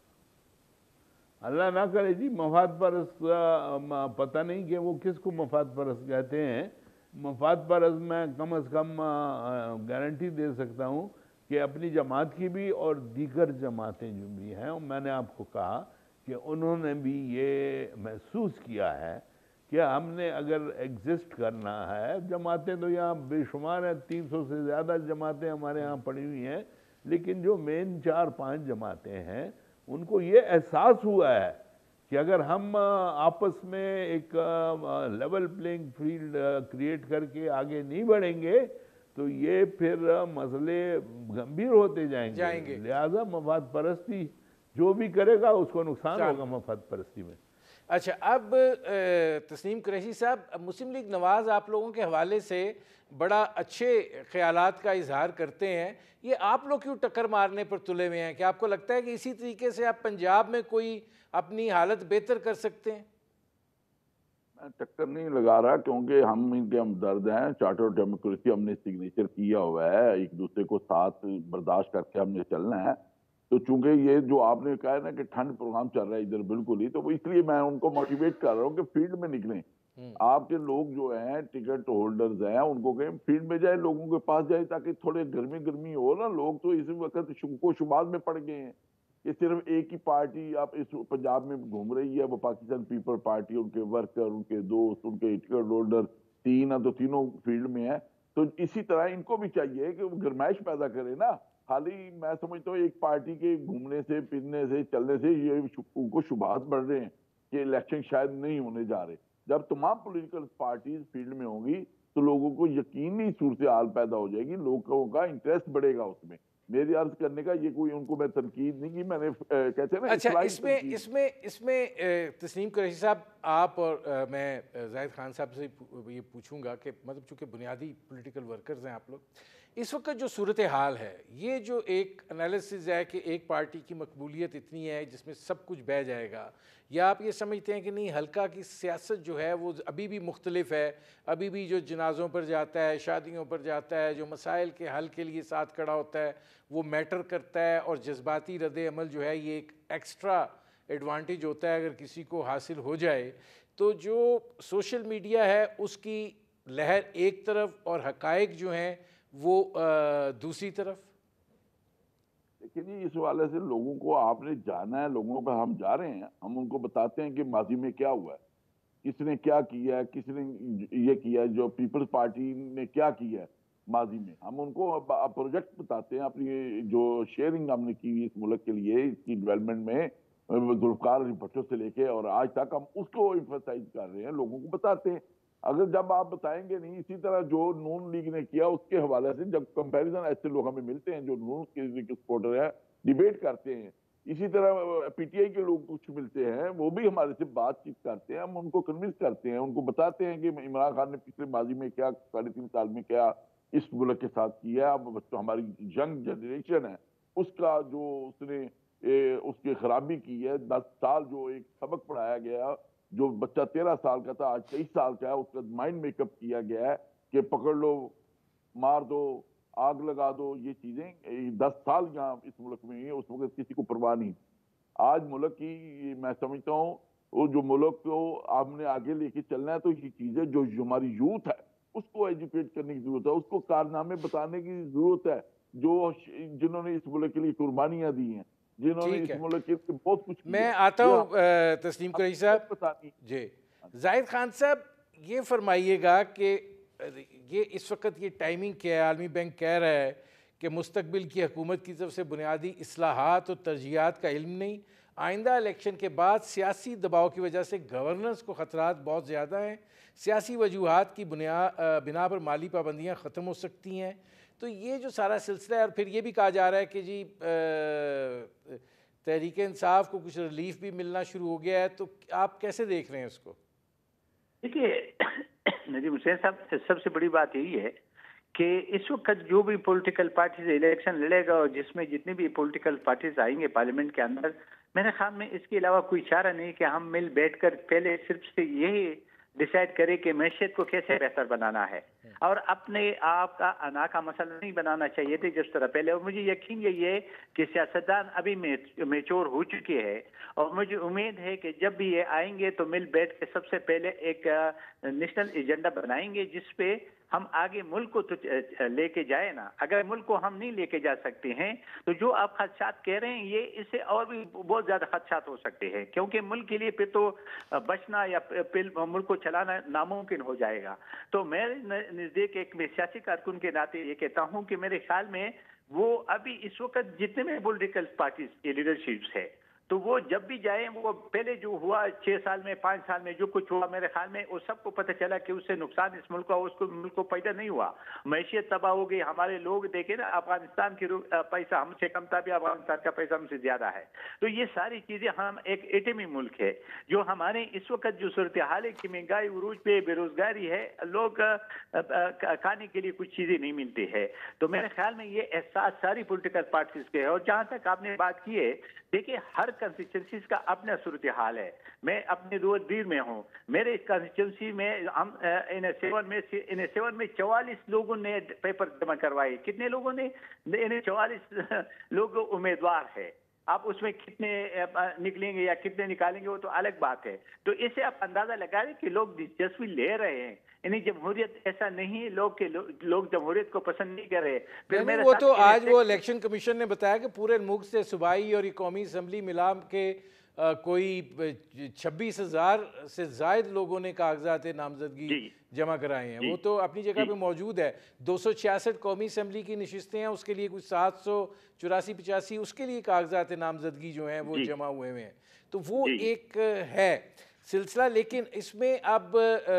अल्लाह ना करे जी, मफाद परस्त पता नहीं कि वो किसको मफाद परस्त कहते हैं। मफाद परस्त मैं कम अज़ कम गारंटी दे सकता हूँ कि अपनी जमात की भी और दीगर जमातें जो भी हैं, मैंने आपको कहा कि उन्होंने भी ये महसूस किया है कि हमने अगर एग्जिस्ट करना है, जमातें तो यहाँ बेशुमार हैं, 300 से ज़्यादा जमातें हमारे यहाँ पड़ी हुई हैं, लेकिन जो मेन 4-5 जमातें हैं उनको ये एहसास हुआ है कि अगर हम आपस में एक लेवल प्लेइंग फील्ड क्रिएट करके आगे नहीं बढ़ेंगे تو یہ پھر مسئلے گمبھیر ہوتے جائیں گے۔ لہٰذا مفاد پرستی جو بھی کرے گا اس کو نقصان ہوگا مفاد پرستی میں۔ اچھا، اب تسنیم قریشی صاحب، مسلم لیگ نواز آپ لوگوں کے حوالے سے بڑا اچھے خیالات کا اظہار کرتے ہیں، یہ آپ لوگ کیوں ٹکر مارنے پر تلے ہوئے ہیں؟ کہ آپ کو لگتا ہے کہ اسی طریقے سے آپ پنجاب میں کوئی اپنی حالت بہتر کر سکتے ہیں؟ میں ٹکر نہیں لگا رہا، کیونکہ ہم ان کے ہمدرد ہیں۔ چارٹر آف ڈیموکریسی ہم نے سگنیچر کیا ہوا ہے، ایک دوسرے کو ساتھ برداشت کر کے ہم نے چلنا ہے۔ تو چونکہ یہ جو آپ نے کہا ہے نا کہ ٹھنڈ پروگرام چل رہا ہے ادھر بالکل ہی، تو اس لیے میں ان کو موٹیویٹ کر رہا ہوں کہ فیلڈ میں نکلیں۔ آپ کے لوگ جو ہیں ٹکٹ ہولڈرز ہیں ان کو کہیں فیلڈ میں جائیں، لوگوں کے پاس جائیں، تاکہ تھوڑے گرمی ہو نا۔ لوگ تو اس وقت شک و شبہات میں پڑ گئے ہیں کہ صرف ایک ہی پارٹی آپ اس پنجاب میں گھوم رہی ہے، وہ پاکستان پیپل پارٹی، ان کے ورکر، ان کے دوست، ان کے ٹکٹ ہولڈر تینوں فیلڈ میں ہیں۔ تو اسی طرح ان کو بھی چاہیے کہ وہ گرمائش پیدا کرے نا۔ خالی میں سمجھتا ہوں ایک پارٹی کے گھومنے سے، پھرنے سے، چلنے سے یہ ان کو شبہات بڑھ رہے ہیں کہ الیکشن شاید نہیں ہونے جا رہے۔ جب تمام پولیٹیکل پارٹیز فیلڈ میں ہوں گی تو لوگوں کو یقینی صورتحال پیدا ہو جائے گی، لوگوں کا انٹرسٹ بڑھے گا اس میں۔ میری عرض کرنے کا یہ کوئی ان کو میں تنقید نہیں کی، میں نے کہتے ہیں نا اچھا، اصلاحی اس میں تسنیم قریشی صاحب، آپ اور میں زاہد خان صاحب سے یہ پوچھوں گا کہ مطلب چونکہ بنیادی پولیٹیکل ورکرز ہیں آپ لوگ، اس وقت جو صورتحال ہے، یہ جو ایک انالیسز ہے کہ ایک پارٹی کی مقبولیت اتنی ہے جس میں سب کچھ بہہ جائے گا، یا آپ یہ سمجھتے ہیں کہ نہیں، حلقہ کی سیاست جو ہے وہ ابھی بھی مختلف ہے، ابھی بھی جو جنازوں پر جاتا ہے، شادیوں پر جاتا ہے، جو مسائل کے حل کے لیے ساتھ کھڑا ہوتا ہے وہ میٹر کرتا ہے، اور جذباتی رد عمل جو ہے یہ ایک ایکسٹرا ایڈوانٹیج ہوتا ہے اگر کسی کو حاصل ہو جائے؟ تو جو سوشل میڈیا ہے اس کی لہر ایک طرف اور حقائق جو ہیں وہ دوسری طرف؟ لیکن اس حوالے سے لوگوں کو آپ نے جانا ہے، لوگوں پہ ہم جا رہے ہیں، ہم ان کو بتاتے ہیں کہ ماضی میں کیا ہوا ہے، کس نے کیا کیا ہے، کس نے یہ کیا ہے، جو پیپلز پارٹی نے کیا کیا ہے ماضی میں۔ ہم ان کو پروجیکٹ بتاتے ہیں، اپنی جو شیئرنگ ہم نے کی اس ملک کے لیے، اس کی ڈیولپمنٹ میں، ذوالفقار بھٹو سے لے کے اور آج تک ہم اس کو ایمفسائز کر رہے ہیں، لوگوں کو بتاتے ہیں۔ اگر جب آپ بتائیں گے نہیں، اسی طرح جو نون لیگ نے کیا اس کے حوالے سے جب کمپیریزن ایسے لوگ ہمیں ملتے ہیں جو نون کے سپورٹر ہیں، ڈیبیٹ کرتے ہیں، اسی طرح پی ٹی آئی کے لوگ کچھ ملتے ہیں، وہ بھی ہمارے سے بات چیت کرتے ہیں، ہم ان کو کنونس کرتے ہیں، ان کو بتاتے ہیں کہ عمران خان نے پچھلے ماضی میں کیا 3.5 سال میں کیا اس ملک کے ساتھ کیا۔ اب ہماری ینگ جنریشن ہے، اس کا جو اس نے اس کی خرابی کی ہے، 10 سال جو ایک سبق پڑھایا گیا، جو بچہ 13 سال کا تھا آج 23 سال کا ہے، اس کا مائنڈ میک اپ کیا گیا ہے کہ پکڑ لو، مار دو، آگ لگا دو، یہ چیزیں 10 سال یہاں اس ملک میں ہیں، اس وقت کسی کو پرواہ نہیں۔ آج ملک کی میں سمجھتا ہوں وہ جو ملک کو آپ نے آگے لے کے چلنا ہے، تو یہ چیزیں جو ہماری یوتھ ہے اس کو ایجوکیٹ کرنے کی ضرورت ہے، اس کو کارنامے بتانے کی ضرورت ہے، جو جنہوں نے اس ملک کے لیے قربانیاں دی ہیں، جنہوں نے اس ملک کے لیے بہت کچھ کیا۔ میں آتا ہوں تسنیم قریشی صاحب جی۔ زاہد خان صاحب، یہ فرمائیے گا کہ یہ اس وقت یہ ٹائمنگ کیا ہے؟ عالمی بینک کہہ رہا ہے کہ مستقبل کی حکومت کی طرف سے بنیادی اصلاحات اور ترجیحات کا علم نہیں، آئندہ الیکشن کے بعد سیاسی دباؤ کی وجہ سے گورننس کو خطرات بہت زیادہ ہیں، سیاسی وجوہات کی بنا پر مالی پابندیاں ختم ہو سکتی ہیں۔ تو یہ جو سارا سلسلہ ہے، اور پھر یہ بھی کہا جا رہا ہے کہ جی تحریک انصاف کو کچھ ریلیف بھی ملنا شروع ہو گیا ہے، تو آپ کیسے دیکھ رہے ہیں اس کو؟ دیکھیے ندیم حسین صاحب، سب سے بڑی بات یہی ہے کہ اس وقت جو بھی پولیٹیکل پارٹیز الیکشن لڑے گا اور جس میں جتنی بھی پولیٹیکل پارٹیز آئیں گے پارلیمنٹ کے اندر، میرے خیال میں اس کے علاوہ کوئی چارہ نہیں کہ ہم مل بیٹھ کر پہلے صرف سے یہی ڈیسائیڈ کرے کہ معیشت کو کیسے بہتر بنانا ہے، اور اپنے آپ کا انا کا مسئلہ نہیں بنانا چاہیے تھے جس طرح پہلے۔ اور مجھے یقین یہی ہے کہ سیاستدان ابھی میچور ہو چکے ہیں، اور مجھے امید ہے کہ جب بھی یہ آئیں گے تو مل بیٹھ کے سب سے پہلے ایک نیشنل ایجنڈا بنائیں گے جس پہ ہم آگے ملک کو تو لے کے جائے نا۔ اگر ملک کو ہم نہیں لے کے جا سکتے ہیں تو جو آپ خدشات کہہ رہے ہیں، یہ اس سے اور بھی بہت زیادہ خدشات ہو سکتے ہیں، کیونکہ ملک کے لیے پھر تو بچنا یا پھر ملک کو چلانا ناممکن ہو جائے گا۔ تو میرے نزدیک ایک میں سیاسی کارکن کے ناطے یہ کہتا ہوں کہ میرے خیال میں وہ ابھی اس وقت جتنے میں پولیٹیکل پارٹیز کی لیڈرشپس ہے تو وہ جب بھی جائیں وہ پہلے جو ہوا 6 سال میں 5 سال میں جو کچھ ہوا میرے خیال میں وہ سب کو پتہ چلا کہ اس سے نقصان اس ملک کا ملک کو پیدا نہیں ہوا. معیشت تباہ ہو گئی. ہمارے لوگ دیکھیں نا افغانستان کی پیسہ ہم سے کم تھا بھی افغانستان کا پیسہ ہم سے زیادہ ہے. تو یہ ساری چیزیں ہم ایک ایٹمی ملک ہے جو ہمارے اس وقت جو صورتحال ہے کہ مہنگائی عروج پہ بے روزگاری ہے لوگ کھانے کے لیے کچھ چیزیں نہیں ملتی ہے. تو میرے خیال میں یہ احساس ساری پولیٹیکل پارٹیز کے ہے. اور جہاں تک آپ نے بات کی ہے دیکھیے ہر کنسٹیچوئنسیز کا اپنا صورتحال ہے. میں اپنے دیر میں ہوں. میرے کنسٹیچوئنسی میں ہم ان 7 میں 44 لوگوں نے پیپر جمع کروائے. کتنے لوگوں نے؟ 44 لوگ امیدوار ہے. آپ اس میں کتنے نکلیں گے یا کتنے نکالیں گے وہ تو الگ بات ہے. تو اس سے آپ اندازہ لگا رہے کہ لوگ دلچسپی لے رہے ہیں. یعنی جمہوریت ایسا نہیں ہے لوگ جمہوریت کو پسند نہیں کر رہے. پھر میرے وہ تو آج وہ الیکشن کمیشن نے بتایا کہ پورے ملک سے صوبائی اور قومی اسمبلی ملا کے کوئی 26,000 سے زائد لوگوں نے کاغذات نامزدگی جمع کرائے ہیں. وہ تو اپنی جگہ پہ موجود ہے. 266 قومی اسمبلی کی نشستیں ہیں, اس کے لیے کچھ 784-85 اس کے لیے کاغذات نامزدگی جو ہیں وہ جمع ہوئے ہیں. تو وہ ایک ہے سلسلہ. لیکن اس میں اب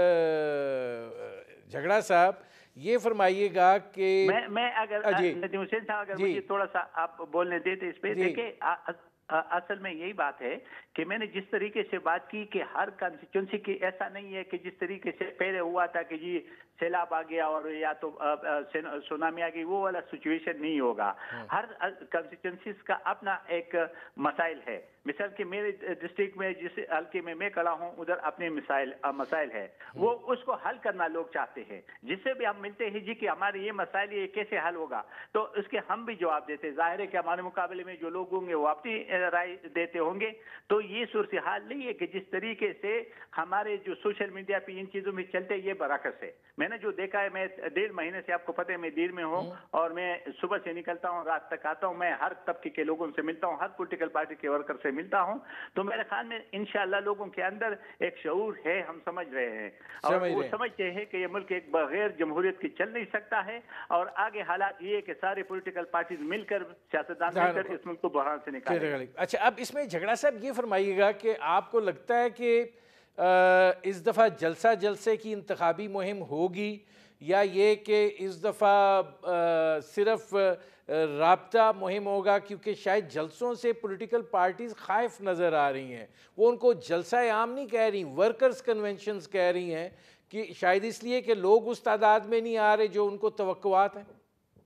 جھگڑا صاحب یہ فرمائیے گا کہ میں اگر ندیم حسین صاحب اگر مجھے تھوڑا سا آپ بولنے دیتے اس پہ. دیکھیں اصل میں یہی بات ہے کہ میں نے جس طریقے سے بات کی کہ ہر کنسٹیچوئنسی کی ایسا نہیں ہے کہ جس طریقے سے پہلے ہوا تھا کہ جی سیلاب آ گیا اور یا تو سونامی آ گئی, وہ والا سچویشن نہیں ہوگا. ہر کنسٹیچوئنسیز کا اپنا ایک مسائل ہے. مثال کہ میرے ڈسٹرکٹ میں جس حلقے میں کھڑا ہوں ادھر اپنے مسائل ہے, وہ اس کو حل کرنا لوگ چاہتے ہیں. جس سے بھی ہم ملتے ہیں جی کہ ہمارے یہ مسائل یہ کیسے حل ہوگا تو اس کے ہم بھی جواب دیتے. ظاہر ہے کہ ہمارے مقابلے میں جو لوگ ہوں گے وہ اپنی رائے دیتے ہوں گے. تو یہ صورتحال نہیں ہے کہ جس طریقے سے ہمارے جو سوشل میڈیا پہ ان چیزوں میں چلتے یہ برعکس ہے. میں نے جو دیکھا ہے, میں 1.5 مہینے سے آپ کو پتہ ہے میں دیر میں ہوں اور میں صبح سے نکلتا ہوں رات تک آتا ہوں. میں ہر طبقے کے لوگوں سے ملتا ہوں, ہر پولیٹیکل پارٹی کے ورکر سے ملتا ہوں. تو میرے خیال میں انشاءاللہ لوگوں کے اندر ایک شعور ہے, ہم سمجھ رہے ہیں اور وہ سمجھتے ہیں کہ یہ ملک ایک بغیر جمہوریت کی چل نہیں سکتا ہے. اور آگے حالات یہ ہے کہ سارے پولیٹیکل پارٹیز مل کر سیاستدان مل کر اس ملک کو بحران سے نکالیں. اچھا, اب اس میں جھگڑا صاحب یہ فرمائیے گا کہ آپ کو لگتا ہے کہ اس دفعہ جلسے کی انتخابی مہم ہوگی یا یہ کہ اس دفعہ صرف رابطہ مہم ہوگا؟ کیونکہ شاید جلسوں سے پولیٹیکل پارٹیز خائف نظر آ رہی ہیں. وہ ان کو جلسہ عام نہیں کہہ رہی, ورکرز کنونشنز کہہ رہی ہیں کہ شاید اس لیے کہ لوگ اس تعداد میں نہیں آ رہے جو ان کو توقعات ہیں.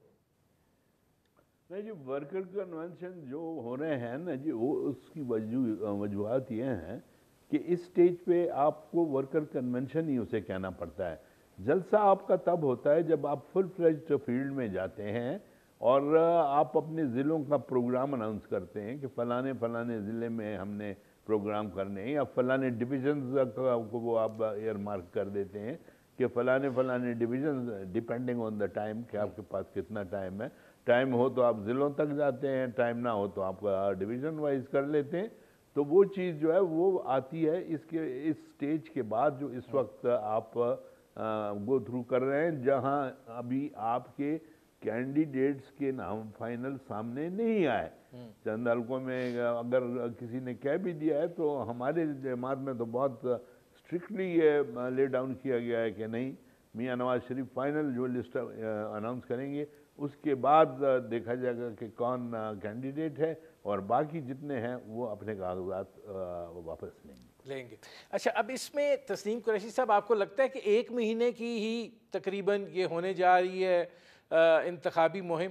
نہیں جی, ورکر کنونشن جو ہو رہے ہیں نا جی, وہ اس کی وجوہات یہ ہیں کہ اس سٹیج پہ آپ کو ورکر کنونشن ہی اسے کہنا پڑتا ہے. جلسہ آپ کا تب ہوتا ہے جب آپ فل فلیجڈ فیلڈ میں جاتے ہیں اور آپ اپنے ضلعوں کا پروگرام اناؤنس کرتے ہیں کہ فلانے ضلع میں ہم نے پروگرام کرنے ہیں, یا فلانے ڈویژنز کو وہ آپ ایئر مارک کر دیتے ہیں کہ فلانے divisions, depending on the time کہ آپ کے پاس کتنا ٹائم ہے. ٹائم ہو تو آپ ضلعوں تک جاتے ہیں, ٹائم نہ ہو تو آپ ڈویژن وائز کر لیتے ہیں. تو وہ چیز جو ہے وہ آتی ہے اس سٹیج کے بعد جو اس وقت آپ گو تھرو کر رہے ہیں, جہاں ابھی آپ کے کینڈیڈیٹس کے نام فائنل سامنے نہیں آئے. چند حلقوں میں اگر کسی نے کہہ بھی دیا ہے تو ہمارے جماعت میں تو بہت اسٹرکٹلی یہ لے ڈاؤن کیا گیا ہے کہ نہیں, میاں نواز شریف فائنل جو لسٹ اناؤنس کریں گے اس کے بعد دیکھا جائے گا کہ کون کینڈیڈیٹ ہے, اور باقی جتنے ہیں وہ اپنے کاغذات واپس لیں گے. اچھا, اب اس میں تسنیم قریشی صاحب آپ کو لگتا ہے کہ 1 مہینے کی ہی تقریباً یہ ہونے جا رہی ہے انتخابی مہم؟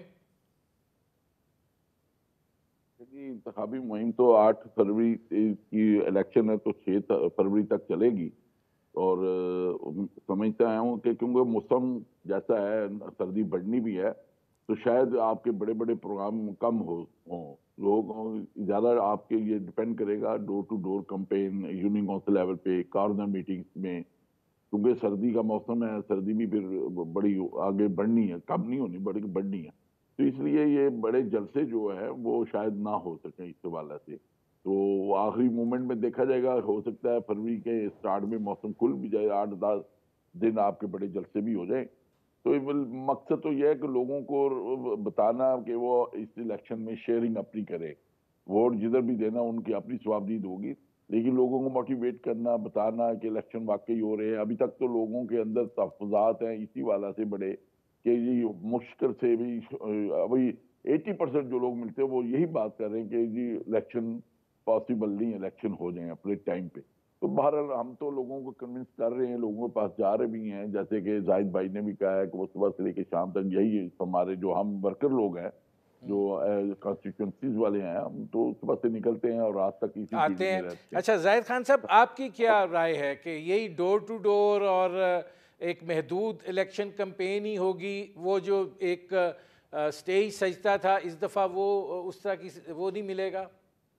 انتخابی مہم تو 8 فروری کی الیکشن ہے تو 6 فروری تک چلے گی. اور سمجھتا ہوں کہ کیونکہ موسم جیسا ہے, سردی بڑھنی بھی ہے, تو شاید آپ کے بڑے پروگرام کم ہوں. لوگ زیادہ آپ کے یہ ڈیپینڈ کرے گا door to door campaign, union council level پہ, کارنر میٹنگز میں, کیونکہ سردی کا موسم ہے. سردی بھی پھر بڑی آگے بڑھنی ہے, کم نہیں ہونی بڑی بڑھنی ہے. تو اس لیے یہ بڑے جلسے جو ہے وہ شاید نہ ہو سکیں اس حوالے سے. تو آخری مومنٹ میں دیکھا جائے گا, ہو سکتا ہے فروری کے اسٹارٹ میں موسم کھل بھی جائے, 8-10 دن آپ کے بڑے جلسے بھی ہو جائیں. تو مقصد تو یہ ہے کہ لوگوں کو بتانا کہ وہ اس الیکشن میں شیئرنگ اپنی کرے, वोट जिधर भी देना उनकी अपनी स्वाबदीद होगी, लेकिन लोगों को मोटिवेट करना, बताना कि इलेक्शन वाकई हो रहे हैं। अभी तक तो लोगों के अंदर तहफ़्फ़ुज़ात हैं इसी वाला से बड़े कि ये मुश्किल से भी अभी 80% जो लोग मिलते हैं वो यही बात कर रहे हैं कि जी इलेक्शन पॉसिबल नहीं, इलेक्शन हो जाए अपने टाइम पे। तो बहरहाल हम तो लोगों को कन्विंस कर रहे हैं, लोगों के पास जा रहे भी हैं, जैसे कि जाहिद भाई ने भी कहा है कि वो सुबह से लेकर शाम तक यही हमारे जो हम वर्कर लोग हैं, जो कॉन्स्टिट्यूंसीज वाले हैं, हम तो सुबह से निकलते हैं और रात तक इसी आते फील्ड में हैं। रहते हैं। अच्छा जाहिद खान साहब, आपकी क्या राय है कि यही डोर टू डोर और एक महदूद इलेक्शन कैंपेन ही होगी? वो जो एक स्टेज सजता था इस दफ़ा वो उस तरह की वो नहीं मिलेगा?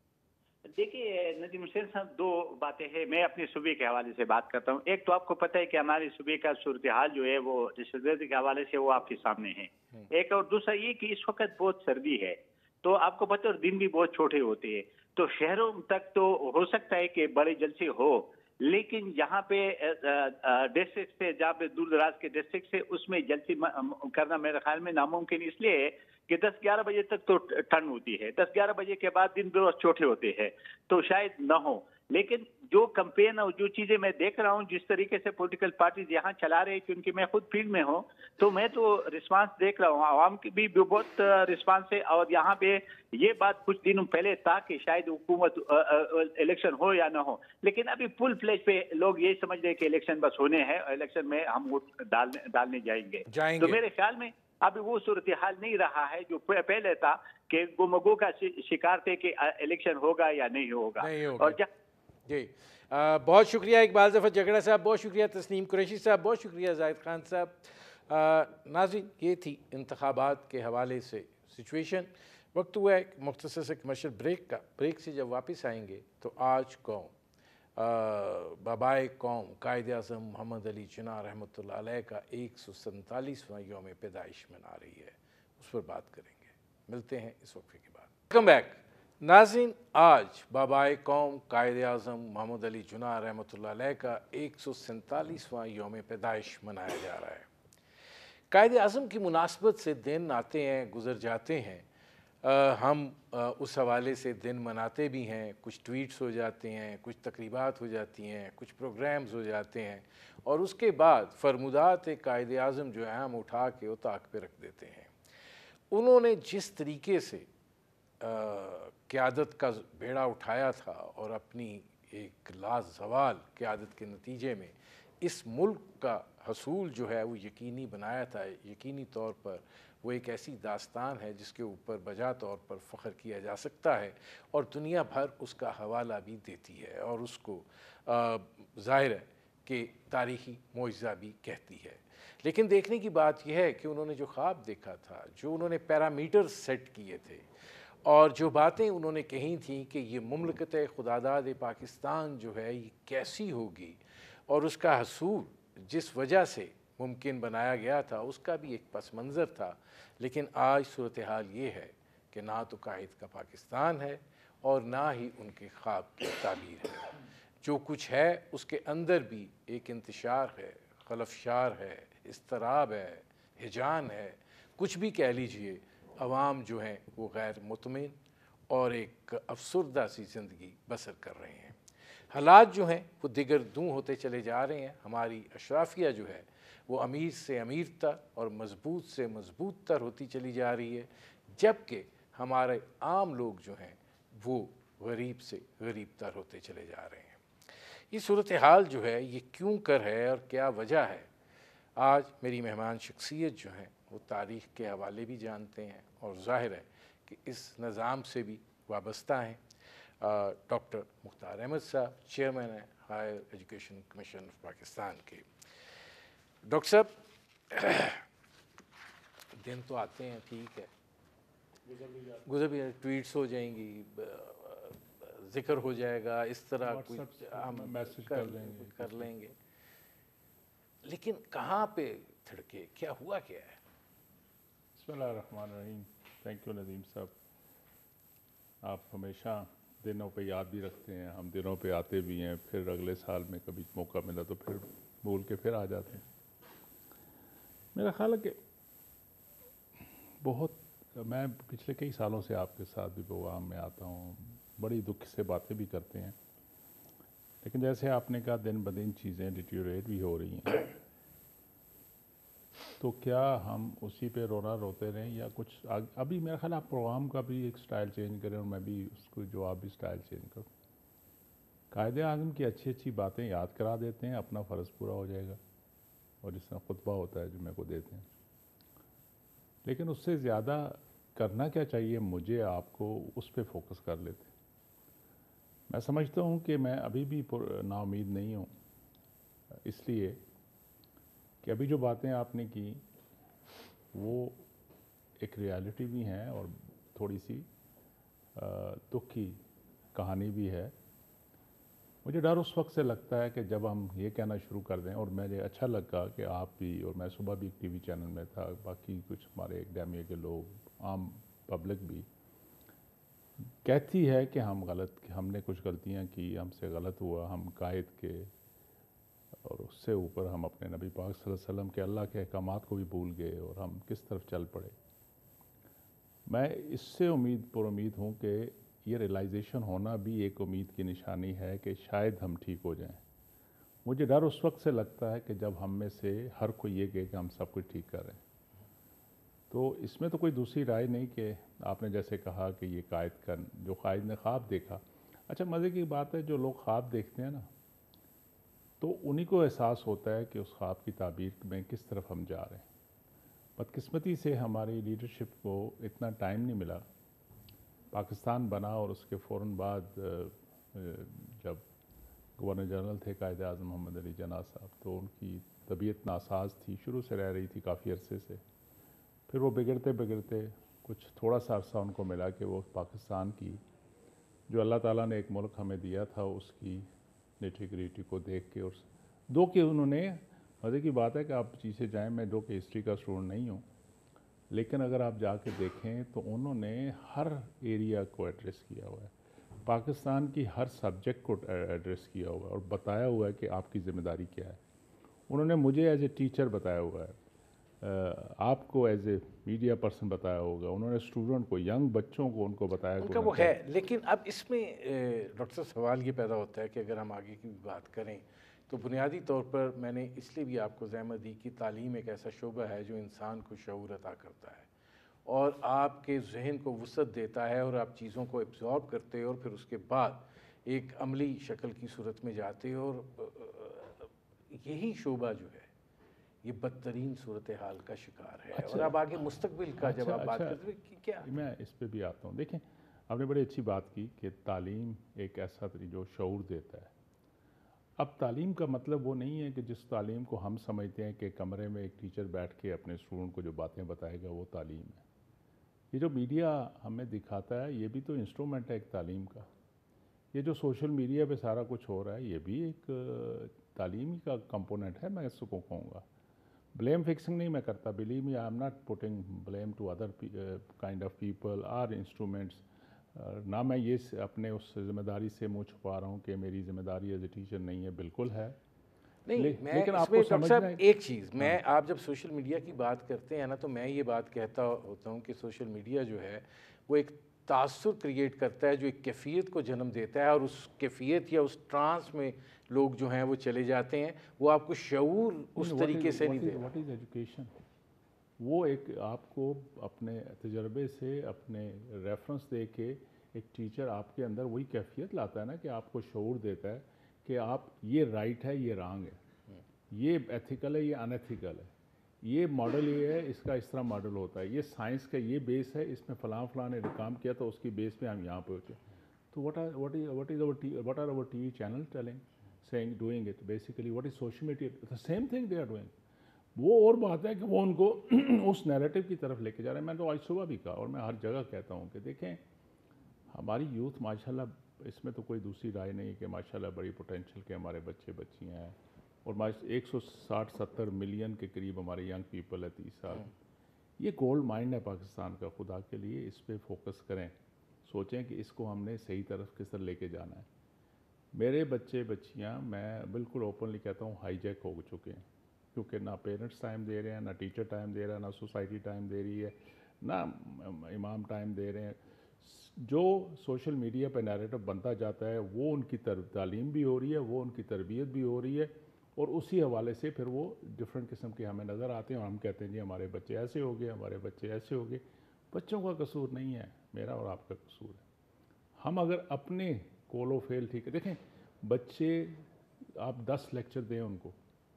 देखिए नदीम हुसैन साहब, दो बातें हैं। मैं अपने सूबे के हवाले से बात करता हूँ। एक तो आपको पता है कि हमारे सूबे का सूरत हाल जो है वो रिश्वत के हवाले से वो आपके सामने है। एक और दूसरा ये कि इस वक्त बहुत सर्दी है, तो आपको पता है और दिन भी बहुत छोटे होते हैं, तो शहरों तक तो हो सकता है कि बड़े जलसे हो, लेकिन यहाँ पे डिस्ट्रिक्ट से, जहाँ पे दूर दराज के डिस्ट्रिक्ट से, उसमें जलसे करना मेरे ख्याल में नामुमकिन इसलिए है कि 10-11 बजे तक तो ठंड होती है, 10-11 बजे के बाद दिन बहुत छोटे होते हैं, तो शायद न हो। लेकिन जो कैंपेन और जो चीजें मैं देख रहा हूँ, जिस तरीके से पॉलिटिकल पार्टीज यहाँ चला रहे हैं, क्योंकि मैं खुद फील्ड में हूँ, तो मैं तो रिस्पांस देख रहा हूँ, आवाम की भी बहुत रिस्पांस है। और यहाँ पे ये बात कुछ दिनों पहले था कि शायद हुकूमत इलेक्शन हो या ना हो, लेकिन अभी फुल फ्लेज पे लोग ये समझ रहे हैं कि इलेक्शन बस होने हैं, इलेक्शन में हम वोट डालने जाएंगे। तो मेरे ख्याल में अभी वो सूरत हाल नहीं रहा है जो पहले था कि गुमगो का शिकार थे कि इलेक्शन होगा या नहीं होगा। और जी बहुत शुक्रिया इकबाल ज़फ़र झगड़ा साहब, बहुत शुक्रिया तस्नीम कुरैशी साहब, बहुत शुक्रिया जाहिद खान साहब। नाज़रीन, ये थी इंतखाबात के हवाले से सिचुएशन। वक्त हुआ है मुख्तसर से कमर्शियल ब्रेक का। ब्रेक से जब वापस आएंगे तो आज कौम बाबाए कौम कायद आज़म मोहम्मद अली जिन्ना रहमतुल्लाह अलैह का 147वां यौम पैदाइश मना रही है, उस पर बात करेंगे। मिलते हैं इस वक्फे के बाद। वेलकम बैक नाज़रीन, आज बाबाए कौम कायद आज़म मोहम्मद अली जिन्ना रहमतुल्लाह अलैह का 147वां यौम पैदाइश मनाया जा रहा है। कायद आज़म की मुनासबत से दिन आते हैं, गुज़र जाते हैं। हम उस हवाले से दिन मनाते भी हैं, कुछ ट्वीट्स हो जाते हैं, कुछ तकरीबात हो जाती हैं, कुछ प्रोग्राम्स हो जाते हैं, और उसके बाद फरमुदात कायद आज़म जो है हम उठा के ताक पे रख देते हैं। उन्होंने जिस तरीके से क़यादत का बेड़ा उठाया था और अपनी एक लाज़वाल क़यादत के नतीजे में इस मुल्क का हसूल जो है वो यकीनी बनाया था, यकीनी तौर पर वो एक ऐसी दास्तान है जिसके ऊपर बजा तौर पर फ़ख्र किया जा सकता है, और दुनिया भर उसका हवाला भी देती है और उसको ज़ाहिर है कि तारीख़ी मोइज़ा भी कहती है। लेकिन देखने की बात यह है कि उन्होंने जो ख्वाब देखा था, जो उन्होंने पैरामीटर्स सेट किए थे और जो बातें उन्होंने कही थी कि ये मुमलकत खुदादाद पाकिस्तान जो है ये कैसी होगी और उसका हसूल जिस वजह से मुमकिन बनाया गया था उसका भी एक पस मंज़र था। लेकिन आज सूरत हाल ये है कि ना तो कायद का पाकिस्तान है और ना ही उनके ख्वाब की ताबीर है। जो कुछ है उसके अंदर भी एक इंतशार है, खलफशार है, इस्तराब है, हिजान है, कुछ भी कह लीजिए। अवाम जो हैं वो गैर मुतमिन और एक अफसरदा सी ज़िंदगी बसर कर रहे हैं। हालात जो हैं वो दिगर दूँ होते चले जा रहे हैं। हमारी अशराफिया जो है वो अमीर से अमीर तर और मजबूत से मजबूत तर होती चली जा रही है, जबकि हमारे आम लोग जो हैं वो गरीब से गरीब तर होते चले जा रहे हैं। ये सूरत हाल जो है ये क्यों कर है और क्या वजह है, आज मेरी मेहमान शख्सियत जो हैं वो तारीख़ के हवाले भी जानते हैं और ज़ाहिर है कि इस निज़ाम से भी वाबस्ता हैं। डॉक्टर मुख्तार अहमद साहब चेयरमैन हैं higher education commission of Pakistan के। डॉक्टर साहब, दिन तो आते हैं, ठीक है, गुजर भी ट्वीट्स हो जाएंगी, जिक्र हो जाएगा, इस तरह कुछ हम मैसेज कर लेंगे, लेकिन कहाँ पे थिड़के, क्या हुआ क्या है? बिस्मिल्लाहिर्रहमानिर्रहीम। थैंक यू नदीम साहब, आप हमेशा दिनों पे याद भी रखते हैं, हम दिनों पे आते भी हैं, फिर अगले साल में कभी मौका मिला तो फिर भूल के फिर आ जाते हैं। मेरा ख्याल है कि बहुत میں پچھلے کئی سالوں سے آپ کے ساتھ بھی پروگرام میں آتا ہوں، بڑی دکھ سے باتیں بھی کرتے ہیں، لیکن جیسے آپ نے کہا دن بدن چیزیں ڈیٹیوریٹ بھی ہو رہی ہیں، تو کیا ہم اسی پہ رونا روتے رہیں یا کچھ ابھی میرا خیال آپ پروگرام کا بھی ایک سٹائل چینج کریں اور میں بھی اس کو جواب بھی سٹائل چینج کروں. قائد اعظم کی اچھی اچھی باتیں یاد کرا دیتے ہیں، اپنا فرض پورا ہو جائے گا، اور جس طرح خطبہ ہوتا ہے جمعے کو دیتے ہیں. لیکن اس سے زیادہ کرنا کیا چاہیے مجھے آپ کو، اس پہ فوکس کر لیتے. میں سمجھتا ہوں کہ میں ابھی بھی نا امید نہیں ہوں، اس لیے کہ ابھی جو باتیں آپ نے کی وہ ایک ریالٹی بھی ہیں اور تھوڑی سی دکھ کی کہانی بھی ہے. مجھے ڈر اس وقت سے لگتا ہے کہ جب ہم یہ کہنا شروع کر دیں، اور مجھے اچھا لگا کہ آپ بھی، اور میں صبح بھی ایک ٹی وی چینل میں تھا، باقی کچھ ہمارے اکیڈیمیا کے لوگ، عام پبلک بھی کہتی ہے کہ ہم نے کچھ غلطیاں کی، ہم سے غلط ہوا، ہم قائد کے اور اس سے اوپر ہم اپنے نبی پاک صلی اللہ علیہ وسلم کے اللہ کے احکامات کو بھی بھول گئے اور ہم کس طرف چل پڑے. میں اس سے پر امید ہوں کہ یہ ریلائزیشن ہونا بھی ایک امید کی نشانی ہے کہ شاید ہم ٹھیک ہو جائیں. مجھے ڈر اس وقت سے لگتا ہے کہ جب ہم میں سے ہر کوئی یہ کہے کہ ہم سب کچھ ٹھیک کر رہے ہیں. تو اس میں تو کوئی دوسری رائے نہیں کہ آپ نے جیسے کہا کہ یہ جو قائد نے خواب دیکھا. اچھا مزے کی بات ہے، جو لوگ خواب دیکھتے ہیں نا، تو انہی کو احساس ہوتا ہے کہ اس خواب کی تعبیر میں کس طرف ہم جا رہے ہیں. بدقسمتی سے ہماری لیڈرشپ کو اتنا ٹائم نہیں ملا. پاکستان بنا اور اس کے فوراً بعد جب گورنر جنرل تھے قائد اعظم محمد علی جناح صاحب، تو ان کی طبیعت ناساز تھی، شروع سے رہ رہی تھی کافی عرصے سے. پھر وہ بگڑتے کچھ تھوڑا سا عرصہ ان کو ملا کہ وہ پاکستان کی، جو اللہ تعالیٰ نے ایک ملک ہمیں دیا تھا، اس کی نیٹی گریٹی کو دیکھ کے، اور کہ انہوں نے، مزے کی بات ہے کہ آپ پیچھے جائیں، میں کہ ہسٹری کا اسٹوڈنٹ نہیں ہوں، لیکن اگر آپ جا کے دیکھیں تو انہوں نے ہر ایریا کو ایڈریس کیا ہوا ہے، پاکستان کی ہر سبجیکٹ کو ایڈریس کیا ہوا ہے اور بتایا ہوا ہے کہ آپ کی ذمہ داری کیا ہے. انہوں نے مجھے ایز اے ٹیچر بتایا ہوا ہے، آپ کو ایز اے میڈیا پرسن بتایا ہوگا، انہوں نے اسٹوڈنٹ کو، ینگ بچوں کو ان کو بتایا ان کا وہ ہے. لیکن اب اس میں ڈاکٹر صاحب سوال یہ پیدا ہوتا ہے کہ اگر ہم آگے کی بات کریں تو بنیادی طور پر میں نے اس لیے بھی آپ کو زحمت دی کہ تعلیم ایک ایسا شعبہ ہے جو انسان کو شعور عطا کرتا ہے اور آپ کے ذہن کو وسعت دیتا ہے، اور آپ چیزوں کو ایبزارب کرتے اور پھر اس کے بعد ایک عملی شکل کی صورت میں جاتے. اور یہی شعبہ جو ہے یہ بدترین صورتحال کا شکار ہے. اور اب آگے مستقبل کا جب آپ بات کرتے ہیں کیا، میں اس پہ بھی آتا ہوں. دیکھیں آپ نے بڑی اچھی بات کی کہ تعلیم ایک ایسا جو شعور دیتا ہے. اب تعلیم کا مطلب وہ نہیں ہے کہ جس تعلیم کو ہم سمجھتے ہیں کہ کمرے میں ایک ٹیچر بیٹھ کے اپنے اسٹوڈنٹ کو جو باتیں بتائے گا وہ تعلیم ہے. یہ جو میڈیا ہمیں دکھاتا ہے یہ بھی تو انسٹرومنٹ ہے ایک تعلیم کا. یہ جو سوشل میڈیا پہ سارا کچھ ہو رہا ہے یہ بھی ایک تعلیمی کا کمپوننٹ ہے. میں اس کو کہوں گا بلیم فکسنگ نہیں میں کرتا. Believe me I am not putting blame to other kind of people or instruments. نہ میں یہ اپنے اس ذمہ داری سے منہ چھپا رہا ہوں کہ میری ذمہ داری ایز اے ٹیچر نہیں ہے، بالکل ہے. نہیں میں لیکن اس آپ میں کو ڈاکٹر صاحب سمجھنا ہے ایک چیز، میں آپ جب سوشل میڈیا کی بات کرتے ہیں نا تو میں یہ بات کہتا ہوتا ہوں کہ سوشل میڈیا جو ہے وہ ایک تاثر کریٹ کرتا ہے جو ایک کیفیت کو جنم دیتا ہے، اور اس کیفیت یا اس ٹرانس میں لوگ جو ہیں وہ چلے جاتے ہیں. وہ آپ کو شعور اس طریقے سے نہیں دے رہا. What is education? وہ ایک آپ کو اپنے تجربے سے، اپنے ریفرنس دے کے ایک ٹیچر آپ کے اندر وہی کیفیت لاتا ہے نا کہ آپ کو شعور دیتا ہے کہ آپ یہ رائٹ ہے، یہ رانگ ہے، یہ ایتھیکل ہے، یہ ان ایتھیکل ہے، یہ ماڈل یہ ہے، اس کا اس طرح ماڈل ہوتا ہے، یہ سائنس کا یہ بیس ہے، اس میں فلاں نے کام کیا تو اس کی بیس پہ ہم یہاں پہنچے. تو what are our TV channels telling, saying, doing it? Basically, what is social media? The same thing they are doing. وہ اور بات ہے کہ وہ ان کو اس نیریٹو کی طرف لے کے جا رہے ہیں. میں تو آج صبح بھی کہا اور میں ہر جگہ کہتا ہوں کہ دیکھیں ہماری یوتھ ماشاءاللہ، اس میں تو کوئی دوسری رائے نہیں ہے کہ ماشاءاللہ بڑی پوٹینشیل کے ہمارے بچے بچیاں ہیں، اور 160-70 ملین کے قریب ہمارے ینگ پیپل ہے 30 سال. یہ گولڈ مائنڈ ہے پاکستان کا. خدا کے لیے اس پہ فوکس کریں، سوچیں کہ اس کو ہم نے صحیح طرف کس طرح لے کے جانا ہے. میرے بچے بچیاں میں بالکل اوپنلی کہتا ہوں ہائی جیک ہو چکے ہیں، کیونکہ نہ پیرنٹس ٹائم دے رہے ہیں، نہ ٹیچر ٹائم دے رہا ہے، نہ سوسائٹی ٹائم دے رہی ہے، ना इमाम टाइम दे रहे हैं। जो सोशल मीडिया पे नैरेटिव बनता जाता है वो उनकी तालीम भी हो रही है, वो उनकी तरबियत भी हो रही है, और उसी हवाले से फिर वो डिफरेंट किस्म के हमें नज़र आते हैं और हम कहते हैं जी हमारे बच्चे ऐसे हो गए, हमारे बच्चे ऐसे हो गए। बच्चों का कसूर नहीं है, मेरा और आपका कसूर है। हम अगर अपने कोलो फेल ठीक है, देखें बच्चे आप 10 लेक्चर दें उनको,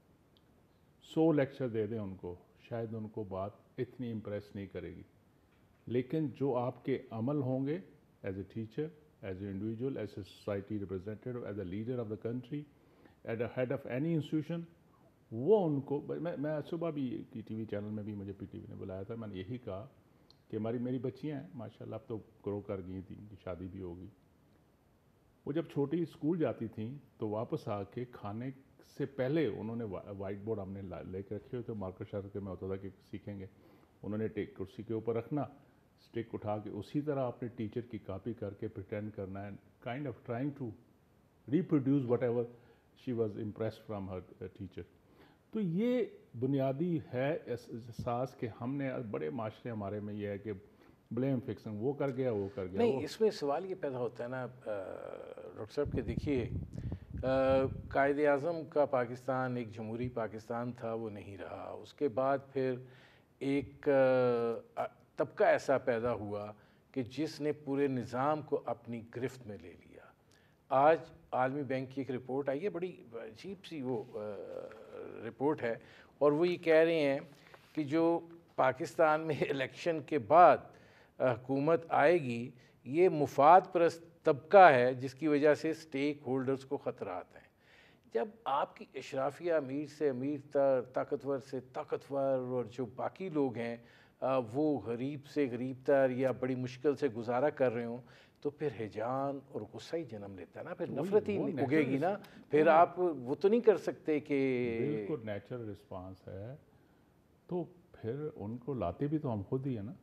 100 लेक्चर दे दें उनको, शायद उनको बात इतनी इम्प्रेस नहीं करेगी, लेकिन जो आपके अमल होंगे as a teacher, as a individual, as a society representative, as a leader of the country, at a head of any institution, वो उनको मैं सुबह भी टीवी चैनल में भी मुझे पीटीवी ने बुलाया था, मैंने यही कहा कि मेरी बच्चियाँ हैं माशाल्लाह, अब तो ग्रो कर गई थी, उनकी शादी भी होगी। वो जब छोटी स्कूल जाती थी तो वापस आके खाने से पहले उन्होंने वाइट बोर्ड हमने लेके रखे हुए थे, मार्कर शार्कर के में होता था कि सीखेंगे, उन्होंने टेक कुर्सी के ऊपर रखना, स्टिक उठा के उसी तरह अपने टीचर की कॉपी करके प्रिटेंड करना है, kind of trying to reproduce whatever she was impressed from her teacher. तो ये बुनियादी है एहसास कि हमने बड़े माशरे हमारे में ये है कि ब्लेम फिक्सिंग, वो कर गया वो कर गया। नहीं, इसमें सवाल ये पैदा होता है ना डॉक्टर साहब कि देखिए कायद आज़म का पाकिस्तान एक जमहूरी पाकिस्तान था, वो नहीं रहा। उसके बाद फिर एक तबका ऐसा पैदा हुआ कि जिसने पूरे निज़ाम को अपनी गिरफ्त में ले लिया। आज आलमी बैंक की एक रिपोर्ट आई है, बड़ी अजीब सी वो रिपोर्ट है, और वो ये कह रहे हैं कि जो पाकिस्तान में इलेक्शन के बाद हुकूमत आएगी, ये मुफाद परस्त तबका है जिसकी वजह से स्टेक होल्डर्स को ख़तरात हैं। जब आपकी अशराफिया अमीर से अमीर तर, ताकतवर से ताकतवर, और जो बाकी लोग हैं वो गरीब से गरीब तर या बड़ी मुश्किल से गुजारा कर रहे हों, तो फिर हिजान और गुस्सा ही जन्म लेता है ना, फिर नफरत ही उगेगी ना। फिर आप वो तो नहीं कर सकते कि बिल्कुल नेचुरल रिस्पांस है, तो फिर उनको लाते भी तो हम खुद ही है ना,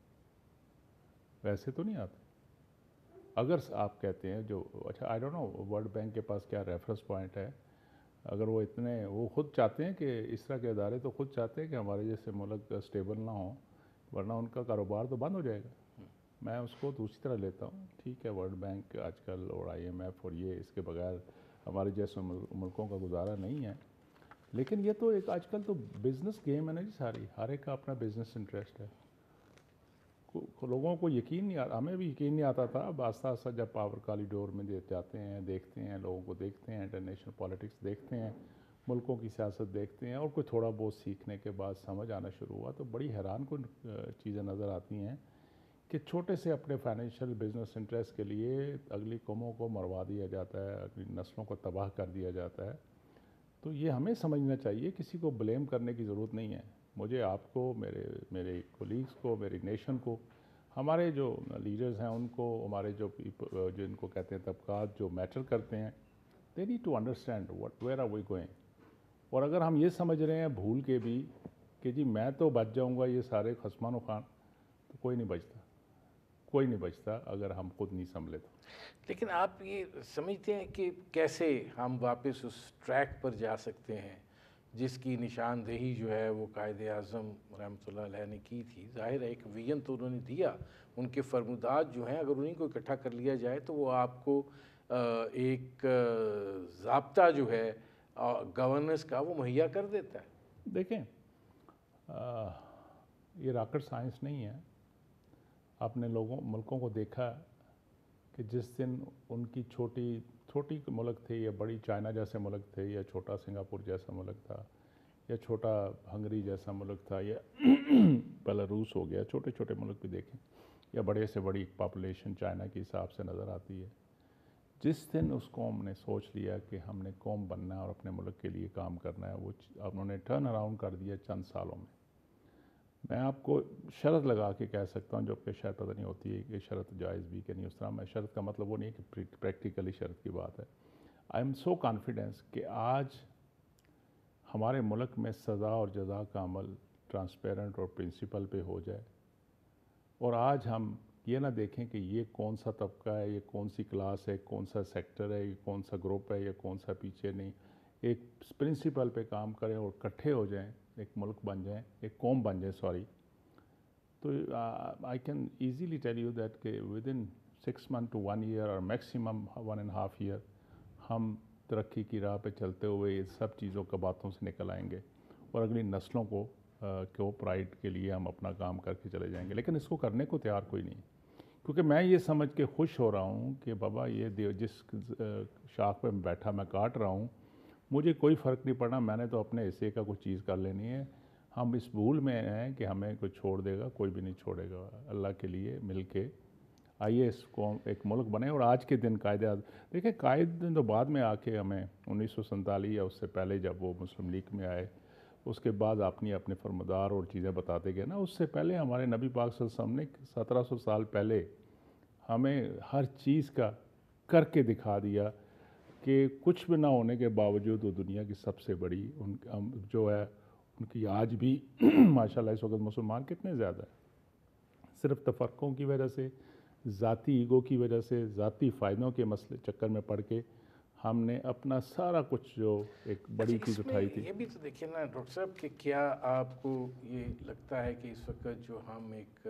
वैसे तो नहीं आते। अगर आप कहते हैं जो, अच्छा I don't know World Bank के पास क्या रेफरेंस पॉइंट है, अगर वो इतने वो खुद चाहते हैं कि इस तरह के इदारे तो खुद चाहते हैं कि हमारे जैसे मुल्क स्टेबल ना हो, वरना उनका कारोबार तो बंद हो जाएगा। मैं उसको दूसरी तरह लेता हूँ, ठीक है वर्ल्ड बैंक आजकल और IMF और ये, इसके बगैर हमारे जैसे मुल्कों का गुजारा नहीं है, लेकिन ये तो एक आजकल तो बिज़नेस गेम है ना जी सारी, हर एक का अपना बिज़नेस इंटरेस्ट है। लोगों को यकीन नहीं आता, हमें भी यकीन नहीं आता था, अब आस्ता आस्ता जब पावर कॉरिडोर में जाते हैं, देखते हैं लोगों को, देखते हैं इंटरनेशनल पॉलिटिक्स देखते हैं, मुल्कों की सियासत देखते हैं, और कोई थोड़ा बहुत सीखने के बाद समझ आना शुरू हुआ, तो बड़ी हैरान कुन चीज़ें नज़र आती हैं कि छोटे से अपने फाइनेंशियल बिजनेस इंटरेस्ट के लिए अगली कौमों को मरवा दिया जाता है, अगली नस्लों को तबाह कर दिया जाता है। तो ये हमें समझना चाहिए, किसी को ब्लेम करने की ज़रूरत नहीं है। मुझे, आपको, मेरे कोलीग्स को, मेरी नेशन को, हमारे जो लीडर्स हैं उनको, हमारे जो जिनको कहते हैं तबकात जो मैटर करते हैं, they need to understand what where are we going. और अगर हम ये समझ रहे हैं भूल के भी कि जी मैं तो बच जाऊंगा ये सारे खसमान खान, तो कोई नहीं बचता, कोई नहीं बचता अगर हम खुद नहीं संभले तो। लेकिन आप ये समझते हैं कि कैसे हम वापस उस ट्रैक पर जा सकते हैं जिसकी निशानदेही जो है वो कायद आज़म रहमतुल्लाह अलैह ने की थी? ज़ाहिर है एक विजन तो उन्होंने दिया, उनके फरमुदात जो हैं अगर उन्हीं को इकट्ठा कर लिया जाए तो वो आपको एक ज़ाब्ता जो है गवर्नेंस का वो मुहैया कर देता है। देखें ये रॉकेट साइंस नहीं है। आपने मुल्कों को देखा कि जिस दिन उनकी छोटी मुल्क थे या बड़ी चाइना जैसे मुल्क थे या छोटा सिंगापुर जैसा मुल्क था या छोटा हंगरी जैसा मुल्क था या बेलारूस हो गया, छोटे छोटे मुल्क भी देखें, या बड़े से बड़ी पॉपुलेशन चाइना के हिसाब से नज़र आती है। जिस दिन उस कौम ने सोच लिया कि हमने कौम बनना है और अपने मुल्क के लिए काम करना है, वो उन्होंने टर्न अराउंड कर दिया चंद सालों में। मैं आपको शर्त लगा के कह सकता हूँ, जो कि शायद पता नहीं होती है कि शर्त जायज़ भी कि नहीं, उस तरह मैं शर्त का मतलब वो नहीं है कि प्रैक्टिकली शर्त की बात है। आई एम सो कॉन्फिडेंस कि आज हमारे मुल्क में सज़ा और जज़ा का अमल ट्रांसपेरेंट और प्रिंसिपल पे हो जाए, और आज हम ये ना देखें कि ये कौन सा तबका है, ये कौन सी क्लास है, कौन सा सेक्टर है, ये कौन सा ग्रुप है, या कौन सा पीछे नहीं, एक प्रिंसिपल पे काम करें और इकट्ठे हो जाएं, एक मुल्क बन जाएं, एक कौम बन जाए, सॉरी, تو I can easily tell you that کہ within 6 months to 1 year اور میکسیمم 1.5 year ہم ترقی کی راہ پہ چلتے ہوئے یہ سب چیزوں کا باتوں سے نکل آئیں گے اور اگلی نسلوں کو پرائڈ کے لیے ہم اپنا کام کر کے چلے جائیں گے. لیکن اس کو کرنے کو تیار کوئی نہیں, کیونکہ میں یہ سمجھ کے خوش ہو رہا ہوں کہ بابا یہ جس شاخ پہ بیٹھا میں کاٹ رہا ہوں, مجھے کوئی فرق نہیں پڑنا, میں نے تو اپنے حصے کا کچھ چیز کر لینی ہے. ہم اس بھول میں ہیں کہ ہمیں کوئی چھوڑ دے گا, کوئی بھی نہیں چھوڑے گا. اللہ کے لیے مل کے آئیے اس کو ایک ملک بنے. اور آج کے دن قائد دیکھیں, قائد تو بعد میں آ کے ہمیں 1947 یا اس سے پہلے جب وہ مسلم لیگ میں آئے اس کے بعد اپنے فرمدار اور چیزیں بتاتے گئے نا. اس سے پہلے ہمارے نبی پاک صلی اللہ علیہ وسلم نے 1700 سال پہلے ہمیں ہر چیز کا کر کے دکھا دیا کہ کچھ بھی نہ ہونے کے باوجود وہ دنیا کی سب سے بڑی جو ہے ان کی آج بھی ماشاءاللہ اس وقت مسلمان کتنے زیادہ ہیں. صرف تفرقوں کی وجہ سے, ذاتی ایگو کی وجہ سے, ذاتی فائدوں کے مسئلے چکر میں پڑ کے ہم نے اپنا سارا کچھ جو ایک بڑی چیز اٹھائی تھی. یہ بھی تو دیکھیں نا ڈاکٹر صاحب کہ کیا آپ کو یہ لگتا ہے کہ اس وقت جو ہم ایک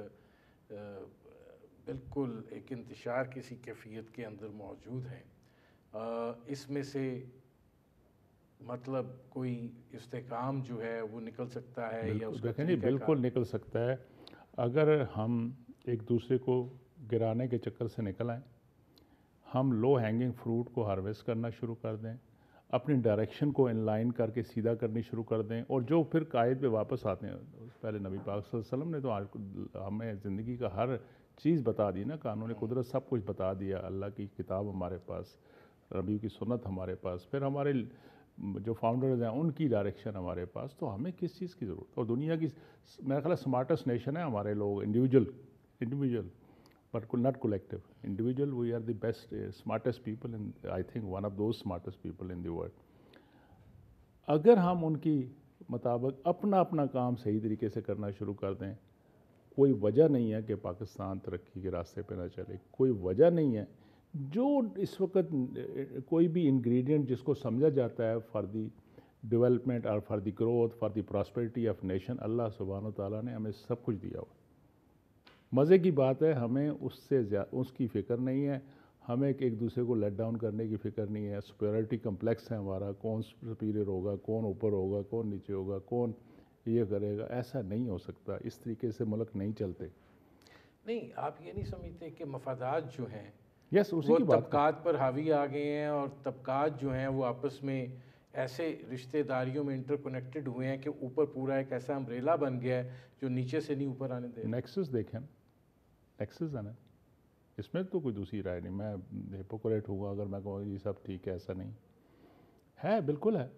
بالکل ایک انتشار کسی کیفیت کے اندر موجود ہیں, اس میں سے مطلب کوئی استحکام جو ہے وہ نکل سکتا ہے یا اس کا دیکھیں جی بالکل نکل سکتا ہے اگر ہم ایک دوسرے کو گرانے کے چکر سے نکل آئیں, ہم لو ہینگنگ فروٹ کو ہارویسٹ کرنا شروع کر دیں, اپنی ڈائریکشن کو ان لائن کر کے سیدھا کرنی شروع کر دیں, اور جو پھر قائد پہ واپس آتے ہیں. پہلے نبی پاک صلی اللہ علیہ وسلم نے تو ہمیں زندگی کا ہر چیز بتا دی نا, قانون قدرت سب کچھ بتا دیا. اللہ کی کتاب ہمارے پاس, نبی کی سنت ہمارے پاس, پھر ہمارے جو فاؤنڈرز ہیں ان کی ڈائریکشن ہمارے پاس. تو ہمیں کس چیز کی ضرورت؟ اور دنیا کی میرا خیال ہے سمارٹسٹ نیشن ہے ہمارے لوگ, individual but not collective. Individual, we are the best, smartest people, and I think one of those smartest people in the world. اگر ہم ان کی مطابق اپنا کام صحیح طریقے سے کرنا شروع کر دیں, کوئی وجہ نہیں ہے کہ پاکستان ترقی کے راستے پہ نہ چلے. کوئی وجہ نہیں ہے. جو اس وقت کوئی بھی انگریڈینٹ جس کو سمجھا جاتا ہے فار دی ڈیولپمنٹ اور for the growth, for the prosperity of nation, اللہ سبحانہ و تعالیٰ نے ہمیں سب کچھ دیا ہوا. مزے کی بات ہے ہمیں اس کی فکر نہیں ہے, ہمیں ایک دوسرے کو لیٹ ڈاؤن کرنے کی فکر نہیں ہے. سپیریورٹی کمپلیکس ہے ہمارا, کون سپیریئر ہوگا, کون اوپر ہوگا, کون نیچے ہوگا, کون یہ کرے گا. ایسا نہیں ہو سکتا. اس طریقے سے ملک نہیں چلتے. نہیں, آپ یہ نہیں سمجھتے کہ مفادات جو ہیں یس اسی وہ کی بات طبقات پر حاوی آ گئے ہیں, اور طبقات جو ہیں وہ آپس میں ایسے رشتہ داریوں میں انٹر کنیکٹڈ ہوئے ہیں کہ اوپر پورا ایک ایسا امبریلا بن گیا ہے جو نیچے سے نہیں اوپر آنے دے. نیکسس دیکھیں, نیکسس ہے نا, اس میں تو کوئی دوسری رائے نہیں. میں ہپوکریٹ ہوں گا اگر میں کہوں یہ سب ٹھیک ہے, ایسا نہیں ہے. بالکل ہے.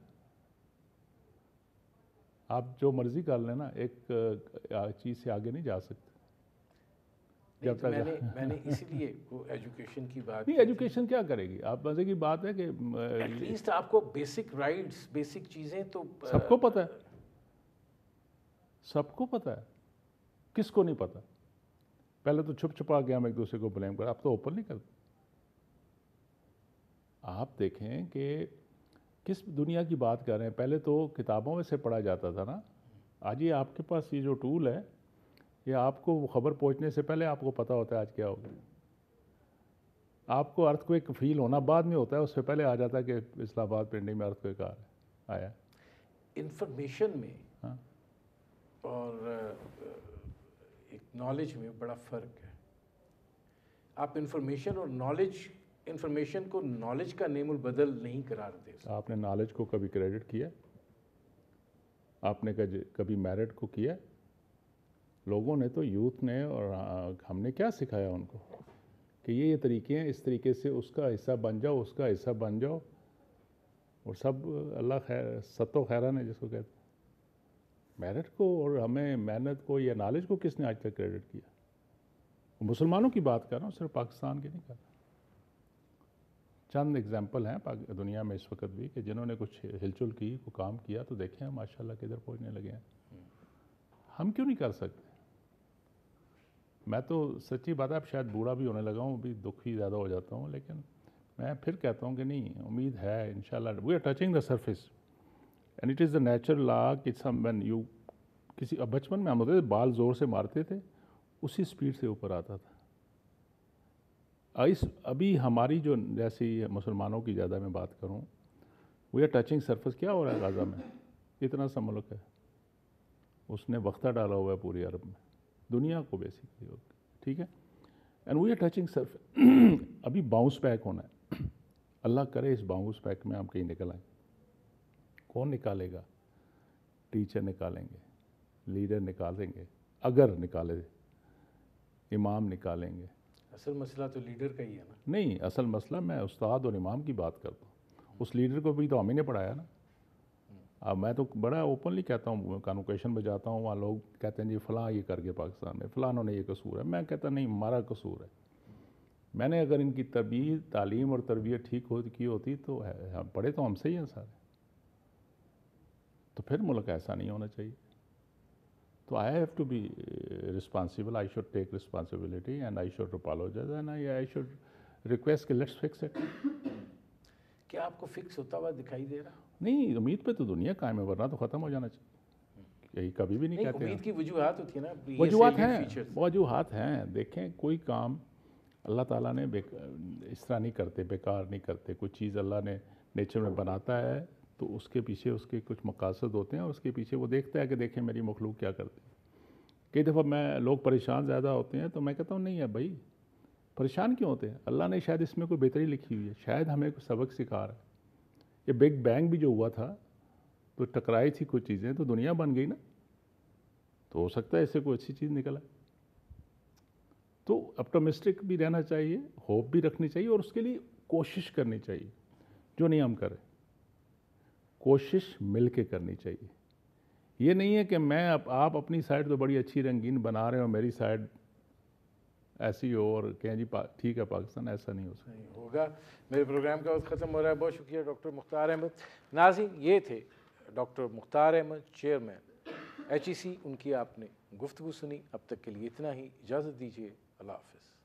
آپ جو مرضی کر لیں نا, ایک چیز سے آگے نہیں جا سکتے. جب تک میں نے اسی لیے ایجوکیشن کی بات نہیں, ایجوکیشن کیا کرے گی. آپ مزے کی بات ہے کہ ایٹ لیسٹ آپ کو بیسک رائٹس, بیسک چیزیں تو سب کو پتہ ہے. سب کو پتہ ہے. کس کو نہیں پتہ؟ پہلے تو چھپ چھپا کے ہم ایک دوسرے کو بلیم کر, اب تو اوپن نہیں کرتے. آپ دیکھیں کہ کس دنیا کی بات کر رہے ہیں. پہلے تو کتابوں میں سے پڑھا جاتا تھا نا. آج یہ آپ کے پاس یہ جو ٹول ہے, یہ آپ کو خبر پہنچنے سے پہلے آپ کو پتہ ہوتا ہے آج کیا ہوگا. آپ کو ارتھ کوئک فیل ہونا بعد میں ہوتا ہے, اس سے پہلے آ جاتا ہے کہ اسلام آباد پنڈی میں ارتھ کوئک آیا. انفارمیشن میں اور ایک نالج میں بڑا فرق ہے. آپ انفارمیشن اور انفارمیشن کو نالج کا نیم البدل نہیں قرار دے سکتے. آپ نے نالج کو کبھی کریڈٹ کیا؟ آپ نے کبھی میرٹ کو کیا؟ لوگوں نے تو, یوتھ نے, اور ہم نے کیا سکھایا ان کو کہ یہ طریقے ہیں, اس طریقے سے اس کا حصہ بن جاؤ, اس کا حصہ بن جاؤ, اور سب اللہ خیر ستو خیران ہے جس کو کہتے ہیں. میرٹ کو اور ہمیں محنت کو یا نالج کو کس نے آج تک کریڈٹ کیا؟ مسلمانوں کی بات کر رہا ہوں, صرف پاکستان کی نہیں کر رہا. چند ایگزامپل ہیں دنیا میں اس وقت بھی کہ جنہوں نے کچھ ہلچل کی, کو کام کیا, تو دیکھیں ماشاءاللہ کدھر پہنچنے لگے ہیں. ہم کیوں نہیں کر سکتے؟ میں تو سچی بات ہے, اب شاید بوڑھا بھی ہونے لگا ہوں, ابھی دکھی زیادہ ہو جاتا ہوں, لیکن میں پھر کہتا ہوں کہ نہیں, امید ہے انشاءاللہ. We are touching the surface and it is the natural law کہ کسی بچپن میں ہم ہوتے تھے, بال زور سے مارتے تھے उसी स्पीड से ऊपर आता था। अभी हमारी जो जैसे मुसलमानों की ज़्यादा मैं बात करूं, वी आर टचिंग सरफेस। क्या हो रहा है गाज़ा में? इतना सा मुल्क है, उसने वक्ता डाला हुआ है पूरी अरब में, दुनिया को बेसिकली, ठीक है। And we are touching surface. अभी बाउंस बैक होना है। अल्लाह करे इस बाउंस बैक में हम कहीं निकल आए। कौन निकालेगा? टीचर निकालेंगे, लीडर निकालेंगे, अगर निकाले, इमाम निकालेंगे। असल मसला तो लीडर का ही है ना। नहीं, असल मसला मैं उस्ताद और इमाम की बात करता हूँ। उस लीडर को भी तो हम ही ने पढ़ाया ना। अब मैं तो बड़ा ओपनली कहता हूँ, कॉन्वोकेशन में जाता हूँ, वहाँ लोग कहते हैं जी फ़लाँ ये कर गए पाकिस्तान में, फ़लानों ने ये कसूर है। मैं कहता नहीं, हमारा कसूर है। मैंने अगर इनकी तालीम और तरबियत ठीक की होती तो हम पढ़े तो हमसे ही हैं सारे, तो फिर मुल्क ऐसा नहीं होना चाहिए। तो I have to be responsible, I should take responsibility and I should apologise and I should request कि लेट्स फिक्स इट। क्या आपको फिक्स होता हुआ दिखाई दे रहा? नहीं, उम्मीद पे तो दुनिया कायम है, वरना तो ख़त्म हो जाना चाहिए। यही कभी भी नहीं कहते। उम्मीद की वजूहात होती है ना, वजूहात हैं। देखें, कोई काम अल्लाह ताला ने इस तरह नहीं करते, बेकार नहीं करते। कुछ चीज़ अल्लाह ने नेचर में बनाता है तो उसके पीछे उसके कुछ मकासद होते हैं, और उसके पीछे वो देखता है कि देखें मेरी मखलूक क्या करती है। कई दफ़ा लोग परेशान ज़्यादा होते हैं तो मैं कहता हूँ नहीं है भाई, परेशान क्यों होते हैं? अल्लाह ने शायद इसमें कोई बेहतरी लिखी हुई है, शायद हमें कोई सबक सिखा रहा है। ये बिग बैंग भी जो हुआ था तो टकराई थी कुछ चीज़ें, तो दुनिया बन गई ना, तो हो सकता है इससे कोई अच्छी चीज़ निकल आए। तो ऑप्टिमिस्टिक भी रहना चाहिए, होप भी रखनी चाहिए, और उसके लिए कोशिश करनी चाहिए। जो नहीं हम करें, कोशिश मिल के करनी चाहिए। ये नहीं है कि आप अपनी साइड तो बड़ी अच्छी रंगीन बना रहे हो, मेरी साइड ऐसी हो और कहें जी ठीक है पाकिस्तान, ऐसा नहीं हो सकता। नहीं होगा। मेरे प्रोग्राम का वक्त ख़त्म हो रहा है। बहुत शुक्रिया डॉक्टर मुख्तार अहमद। नाज़रीन, ये थे doctor Mukhtar Ahmad, chairman HEC। उनकी आपने गुफ्तगू सुनी। अब तक के लिए इतना ही, इजाज़त दीजिए। अल्लाह हाफ़िज़।